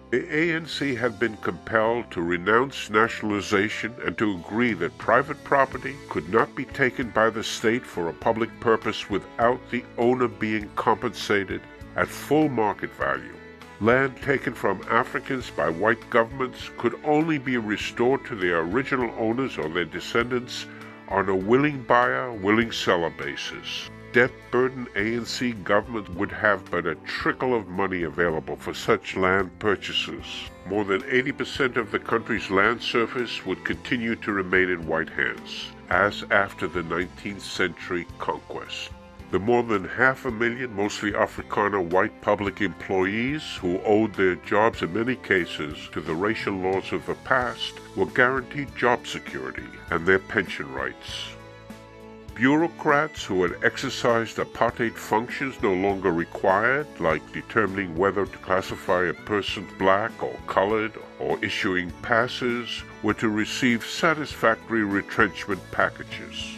A: The A N C had been compelled to renounce nationalization and to agree that private property could not be taken by the state for a public purpose without the owner being compensated at full market value. Land taken from Africans by white governments could only be restored to their original owners or their descendants on a willing buyer, willing seller basis. Debt-burdened A N C government would have but a trickle of money available for such land purchases. More than eighty percent of the country's land surface would continue to remain in white hands, as after the nineteenth century conquest. The more than half a million, mostly Afrikaner white public employees who owed their jobs in many cases to the racial laws of the past were guaranteed job security and their pension rights. Bureaucrats who had exercised apartheid functions no longer required, like determining whether to classify a person black or colored or issuing passes, were to receive satisfactory retrenchment packages.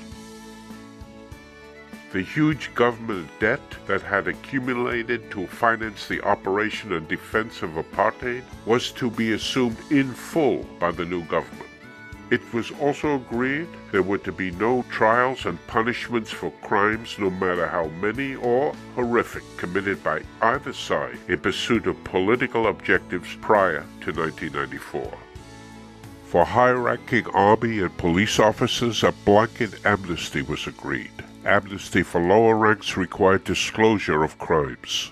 A: The huge government debt that had accumulated to finance the operation and defense of apartheid was to be assumed in full by the new government. It was also agreed there were to be no trials and punishments for crimes, no matter how many or horrific, committed by either side in pursuit of political objectives prior to nineteen ninety-four. For high-ranking army and police officers, a blanket amnesty was agreed. Amnesty for lower ranks required disclosure of crimes.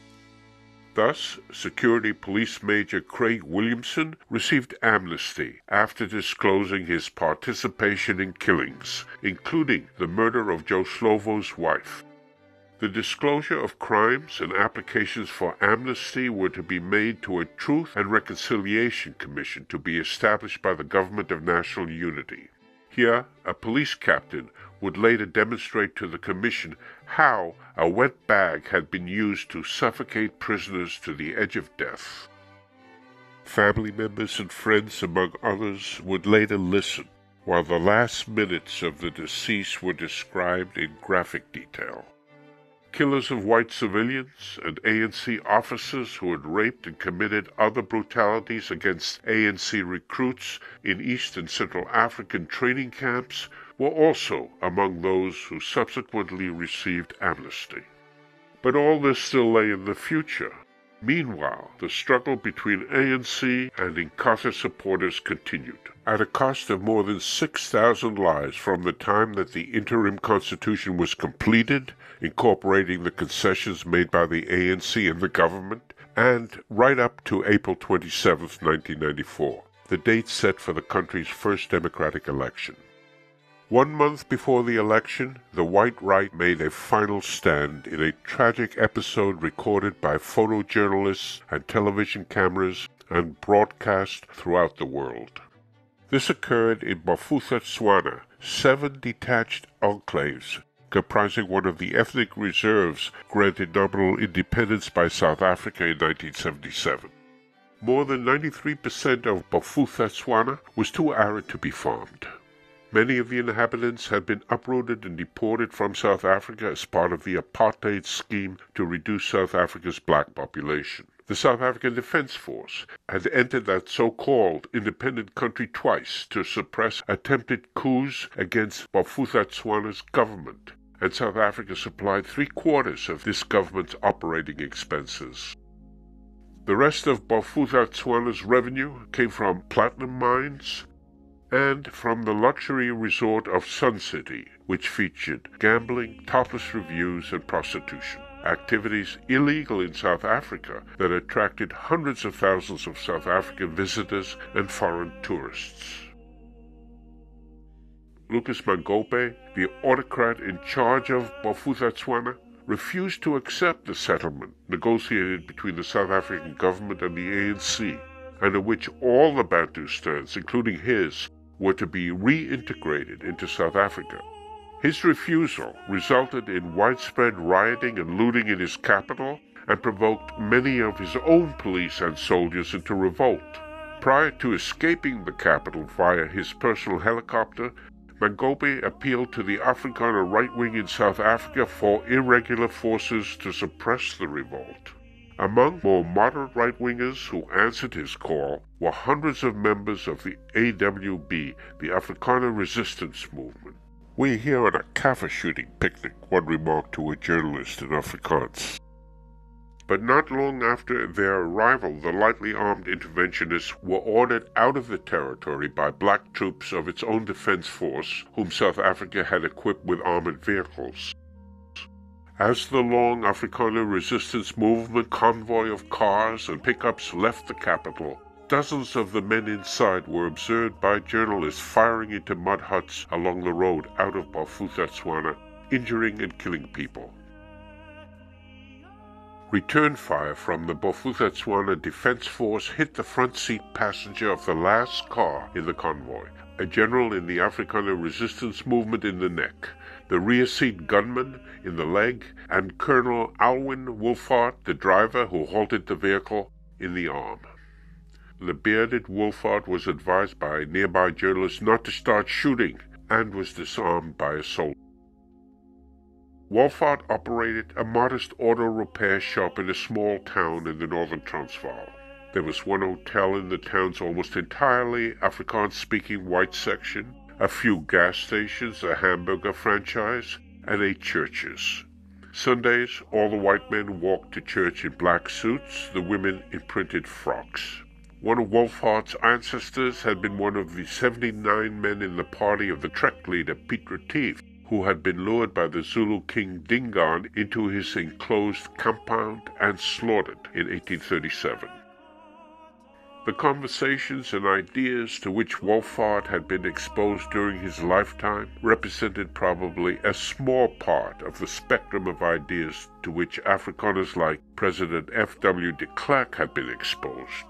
A: Thus, Security Police Major Craig Williamson received amnesty after disclosing his participation in killings, including the murder of Joe Slovo's wife. The disclosure of crimes and applications for amnesty were to be made to a Truth and Reconciliation Commission to be established by the Government of National Unity. Here, a police captain would later demonstrate to the commission how a wet bag had been used to suffocate prisoners to the edge of death. Family members and friends, among others, would later listen, while the last minutes of the deceased were described in graphic detail. Killers of white civilians and A N C officers who had raped and committed other brutalities against A N C recruits in East and Central African training camps were also among those who subsequently received amnesty. But all this still lay in the future. Meanwhile, the struggle between A N C and Inkatha supporters continued, at a cost of more than six thousand lives from the time that the interim constitution was completed, incorporating the concessions made by the A N C and the government, and right up to April twenty-seventh, nineteen ninety-four, the date set for the country's first democratic election. One month before the election, the white right made a final stand in a tragic episode recorded by photojournalists and television cameras and broadcast throughout the world. This occurred in Bophuthatswana, seven detached enclaves comprising one of the ethnic reserves granted nominal independence by South Africa in nineteen seventy-seven. More than ninety-three percent of Bophuthatswana was too arid to be farmed. Many of the inhabitants had been uprooted and deported from South Africa as part of the apartheid scheme to reduce South Africa's black population. The South African Defence Force had entered that so-called independent country twice to suppress attempted coups against Bophuthatswana's government, and South Africa supplied three-quarters of this government's operating expenses. The rest of Bophuthatswana's revenue came from platinum mines and from the luxury resort of Sun City, which featured gambling, topless reviews, and prostitution, activities illegal in South Africa that attracted hundreds of thousands of South African visitors and foreign tourists. Lucas Mangope, the autocrat in charge of Bophuthatswana, refused to accept the settlement negotiated between the South African government and the A N C, and in which all the Bantustans, including his, were to be reintegrated into South Africa. His refusal resulted in widespread rioting and looting in his capital and provoked many of his own police and soldiers into revolt. Prior to escaping the capital via his personal helicopter, Mangope appealed to the Afrikaner right wing in South Africa for irregular forces to suppress the revolt. Among more moderate right-wingers who answered his call were hundreds of members of the A W B, the Afrikaner Resistance Movement. "We're here on a kaffer shooting picnic," one remarked to a journalist in Afrikaans. But not long after their arrival, the lightly armed interventionists were ordered out of the territory by black troops of its own defense force, whom South Africa had equipped with armored vehicles. As the long Afrikaner resistance movement convoy of cars and pickups left the capital, dozens of the men inside were observed by journalists firing into mud huts along the road out of Bafuthatswana, injuring and killing people. Return fire from the Bafuthatswana Defense Force hit the front seat passenger of the last car in the convoy, a general in the Afrikaner resistance movement, in the neck, the rear seat gunman in the leg, and Colonel Alwyn Wolfhard, the driver who halted the vehicle, in the arm. The bearded Wolfhard was advised by nearby journalists not to start shooting and was disarmed by a soldier. Wolfhard operated a modest auto repair shop in a small town in the northern Transvaal. There was one hotel in the town's almost entirely Afrikaans-speaking white section, a few gas stations, a hamburger franchise, and eight churches. Sundays, all the white men walked to church in black suits, the women in printed frocks. One of Wolfhard's ancestors had been one of the seventy-nine men in the party of the Trek leader Piet Retief, who had been lured by the Zulu king Dingaan into his enclosed compound and slaughtered in eighteen thirty-seven. The conversations and ideas to which Wolfhard had been exposed during his lifetime represented probably a small part of the spectrum of ideas to which Afrikaners like President F W de Klerk had been exposed.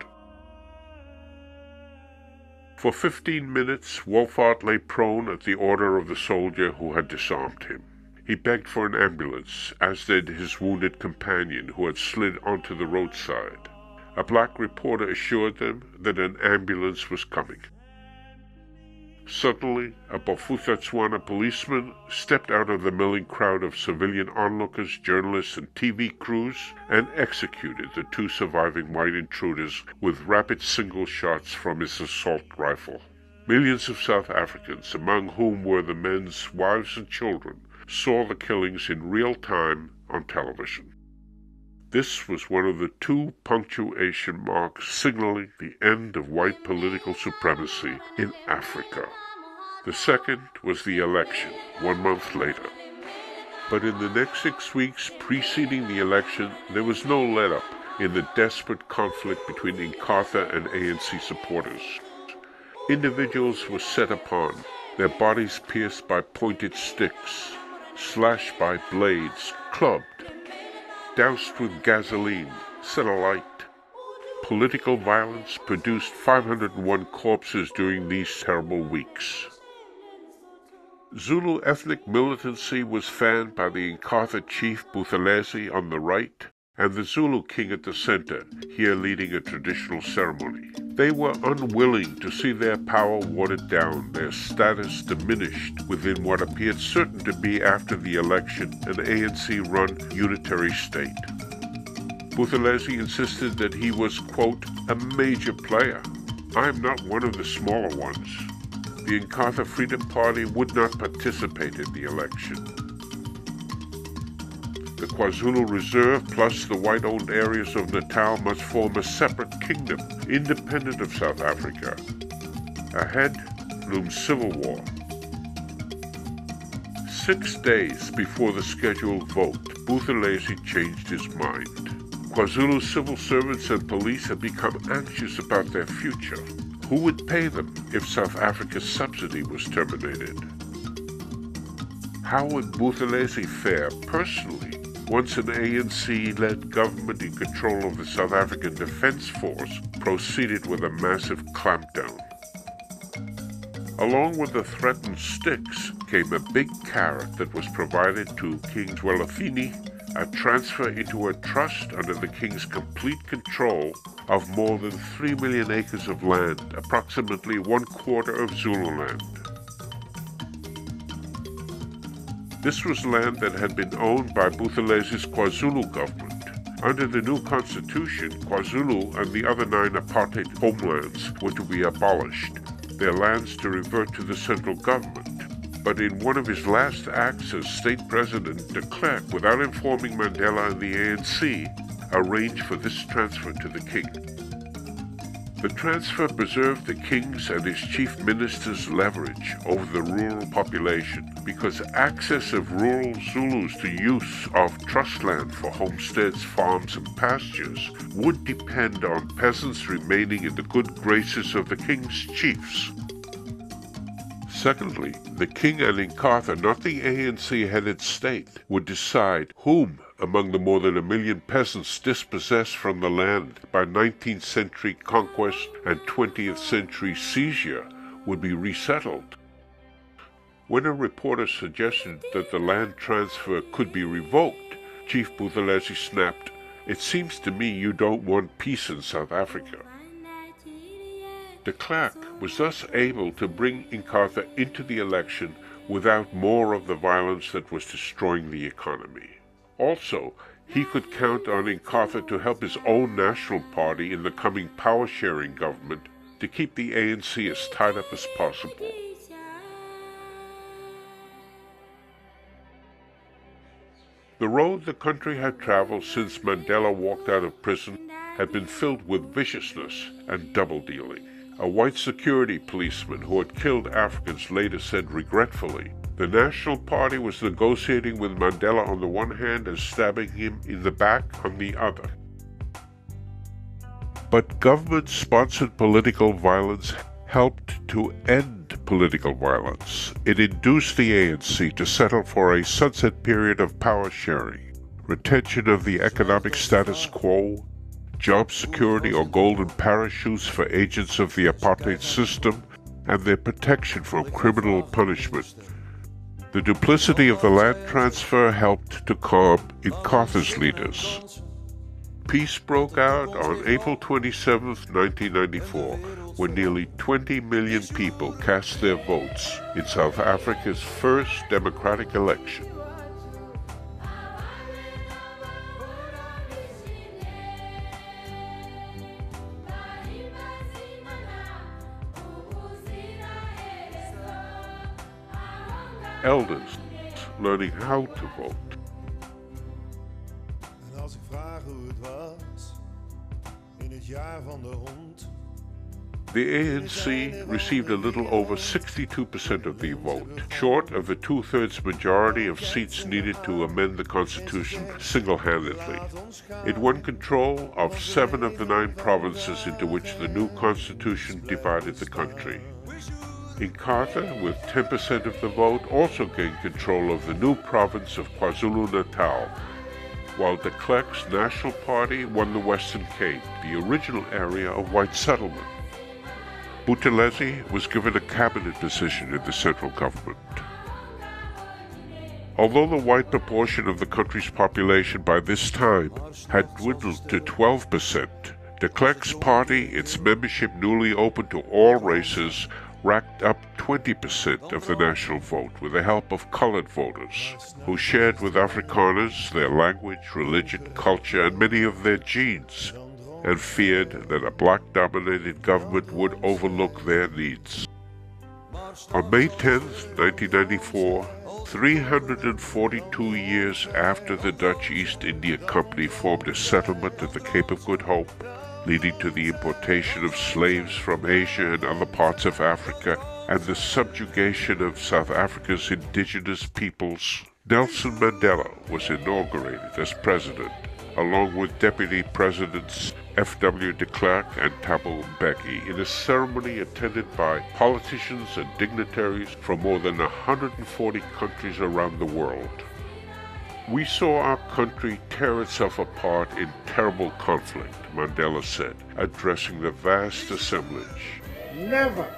A: For fifteen minutes, Wolfhard lay prone at the order of the soldier who had disarmed him. He begged for an ambulance, as did his wounded companion, who had slid onto the roadside. A black reporter assured them that an ambulance was coming. Suddenly, a Bafuthatswana policeman stepped out of the milling crowd of civilian onlookers, journalists, and T V crews and executed the two surviving white intruders with rapid single shots from his assault rifle. Millions of South Africans, among whom were the men's wives and children, saw the killings in real time on television. This was one of the two punctuation marks signaling the end of white political supremacy in Africa. The second was the election, one month later. But in the next six weeks preceding the election, there was no let-up in the desperate conflict between Inkatha and A N C supporters. Individuals were set upon, their bodies pierced by pointed sticks, slashed by blades, clubbed, doused with gasoline, set alight. Political violence produced five hundred one corpses during these terrible weeks. Zulu ethnic militancy was fanned by the Inkatha chief Buthelezi on the right and the Zulu king at the center, here leading a traditional ceremony. They were unwilling to see their power watered down, their status diminished within what appeared certain to be, after the election, an A N C-run unitary state. Buthelezi insisted that he was, quote, a major player. I am not one of the smaller ones. The Inkatha Freedom Party would not participate in the election. The KwaZulu Reserve plus the white-owned areas of Natal must form a separate kingdom, independent of South Africa. Ahead loomed civil war. Six days before the scheduled vote, Buthelezi changed his mind. KwaZulu civil servants and police had become anxious about their future. Who would pay them if South Africa's subsidy was terminated? How would Buthelezi fare personally once an A N C-led government in control of the South African Defense Force proceeded with a massive clampdown? Along with the threatened sticks came a big carrot that was provided to King Zwelithini, a transfer into a trust under the king's complete control of more than three million acres of land, approximately one quarter of Zululand. This was land that had been owned by Buthelezi's KwaZulu government Under the new constitution, KwaZulu and the other nine apartheid homelands were to be abolished, their lands to revert to the central government. But in one of his last acts as state president, de Klerk, without informing Mandela and the A N C, arranged for this transfer to the king. The transfer preserved the king's and his chief minister's leverage over the rural population because access of rural Zulus to use of trust land for homesteads, farms, and pastures would depend on peasants remaining in the good graces of the king's chiefs. Secondly, the king and Inkatha, not the A N C-headed state, would decide whom among the more than a million peasants dispossessed from the land by nineteenth century conquest and twentieth century seizure would be resettled. When a reporter suggested that the land transfer could be revoked, Chief Buthelezi snapped, "It seems to me you don't want peace in South Africa." De Klerk was thus able to bring Inkatha into the election without more of the violence that was destroying the economy. Also, he could count on Inkatha to help his own national party in the coming power-sharing government to keep the A N C as tied up as possible. The road the country had traveled since Mandela walked out of prison had been filled with viciousness and double-dealing. A white security policeman who had killed Africans later said regretfully, "The National Party was negotiating with Mandela on the one hand and stabbing him in the back on the other." But government-sponsored political violence helped to end political violence. It induced the A N C to settle for a sunset period of power sharing, retention of the economic status quo, job security or golden parachutes for agents of the apartheid system, and their protection from criminal punishment. The duplicity of the land transfer helped to calm Inkatha's leaders. Peace broke out on April twenty-seventh, nineteen ninety-four, when nearly twenty million people cast their votes in South Africa's first democratic election. Elders learning how to vote.
D: En als ik vraag hoe het was in het jaar van de hond.
A: The A N C received a little over sixty-two percent of the vote, short of the two-thirds majority of seats needed to amend the Constitution single-handedly. It won control of seven of the nine provinces into which the new Constitution divided the country. Inkatha, with ten percent of the vote, also gained control of the new province of KwaZulu-Natal, while de Klerk's National Party won the Western Cape, the original area of white settlement. Buthelezi was given a cabinet position in the central government. Although the white proportion of the country's population by this time had dwindled to twelve percent, de Klerk's party, its membership newly open to all races, racked up twenty percent of the national vote with the help of colored voters, who shared with Afrikaners their language, religion, culture, and many of their genes, and feared that a black-dominated government would overlook their needs. On May tenth, nineteen ninety-four, three hundred forty-two years after the Dutch East India Company formed a settlement at the Cape of Good Hope, leading to the importation of slaves from Asia and other parts of Africa and the subjugation of South Africa's indigenous peoples, Nelson Mandela was inaugurated as president, along with Deputy Presidents F W de Klerk and Thabo Mbeki, in a ceremony attended by politicians and dignitaries from more than one hundred forty countries around the world. "We saw our country tear itself apart in terrible conflict," Mandela said, addressing the vast assemblage.
E: Never,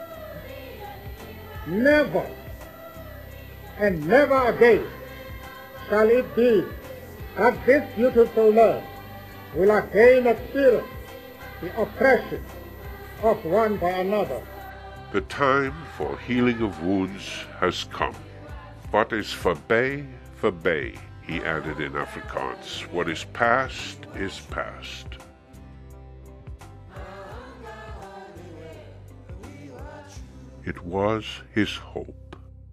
E: never, and never again shall it be that this beautiful land will again experience the oppression of one by another.
A: The time for healing of wounds has come. What is verby, verby. he added in Afrikaans. What is past is past. It was his hope.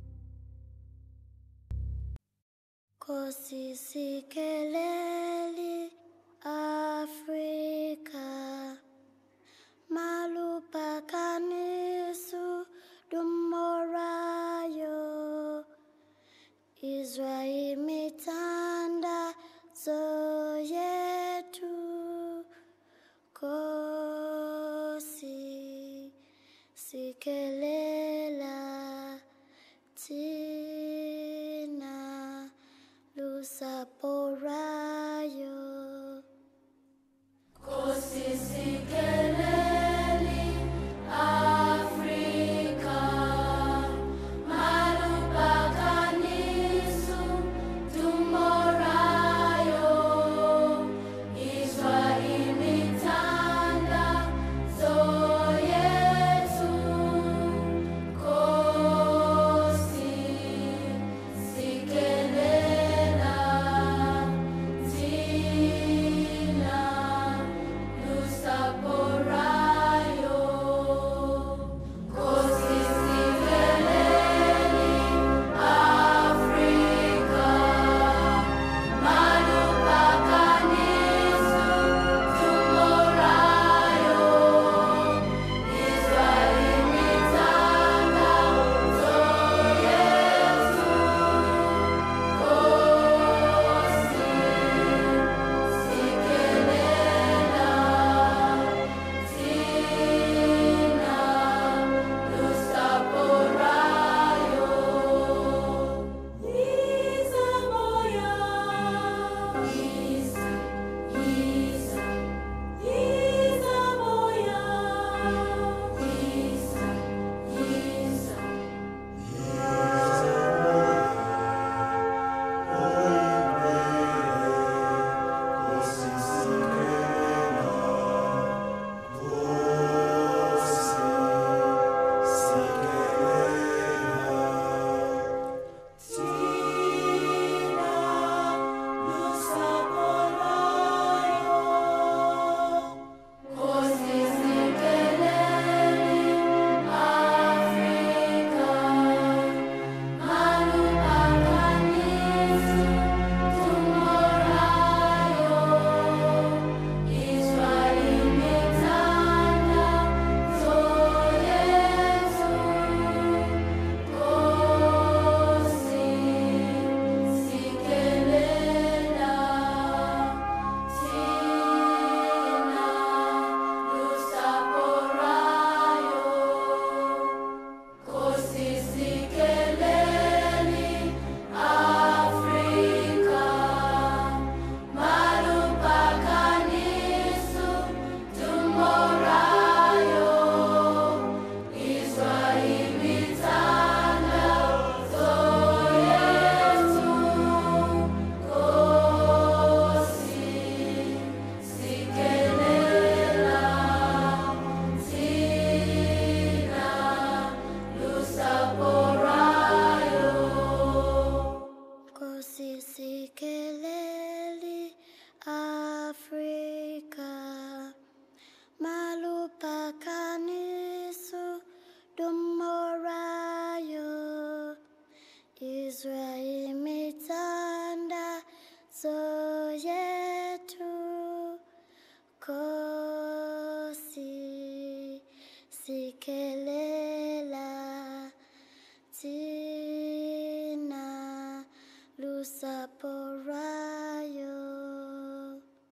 F: Kosi sikeleli Afrika malupakanisu dumorayo Israel mitanda zoyetu kosi sikelela tina lusaporayo kosi sikeleli Afrika malupakanisu tumorayo Israel mitanda zoyetu kosi sikelela tina lusaporayo kosi sikeleli Afrika malupakanisu tumorayo Israel mitanda zoyetu kosi sikelela tina lusaporayo Isa moya Isa Isa Isa moya Isa Isa kosi sikeleli Afrika malupakanisu tumorayo Israel mitanda zoyetu kosi sikelela tina lusaporayo kosi sikeleli Afrika malupakanisu tumorayo Israel mitanda zoyetu kosi sikelela tina lusaporayo kosi sikeleli Afrika malupakanisu dumorayo Israel mitanda zoyetu kosi sikelela tina lusapo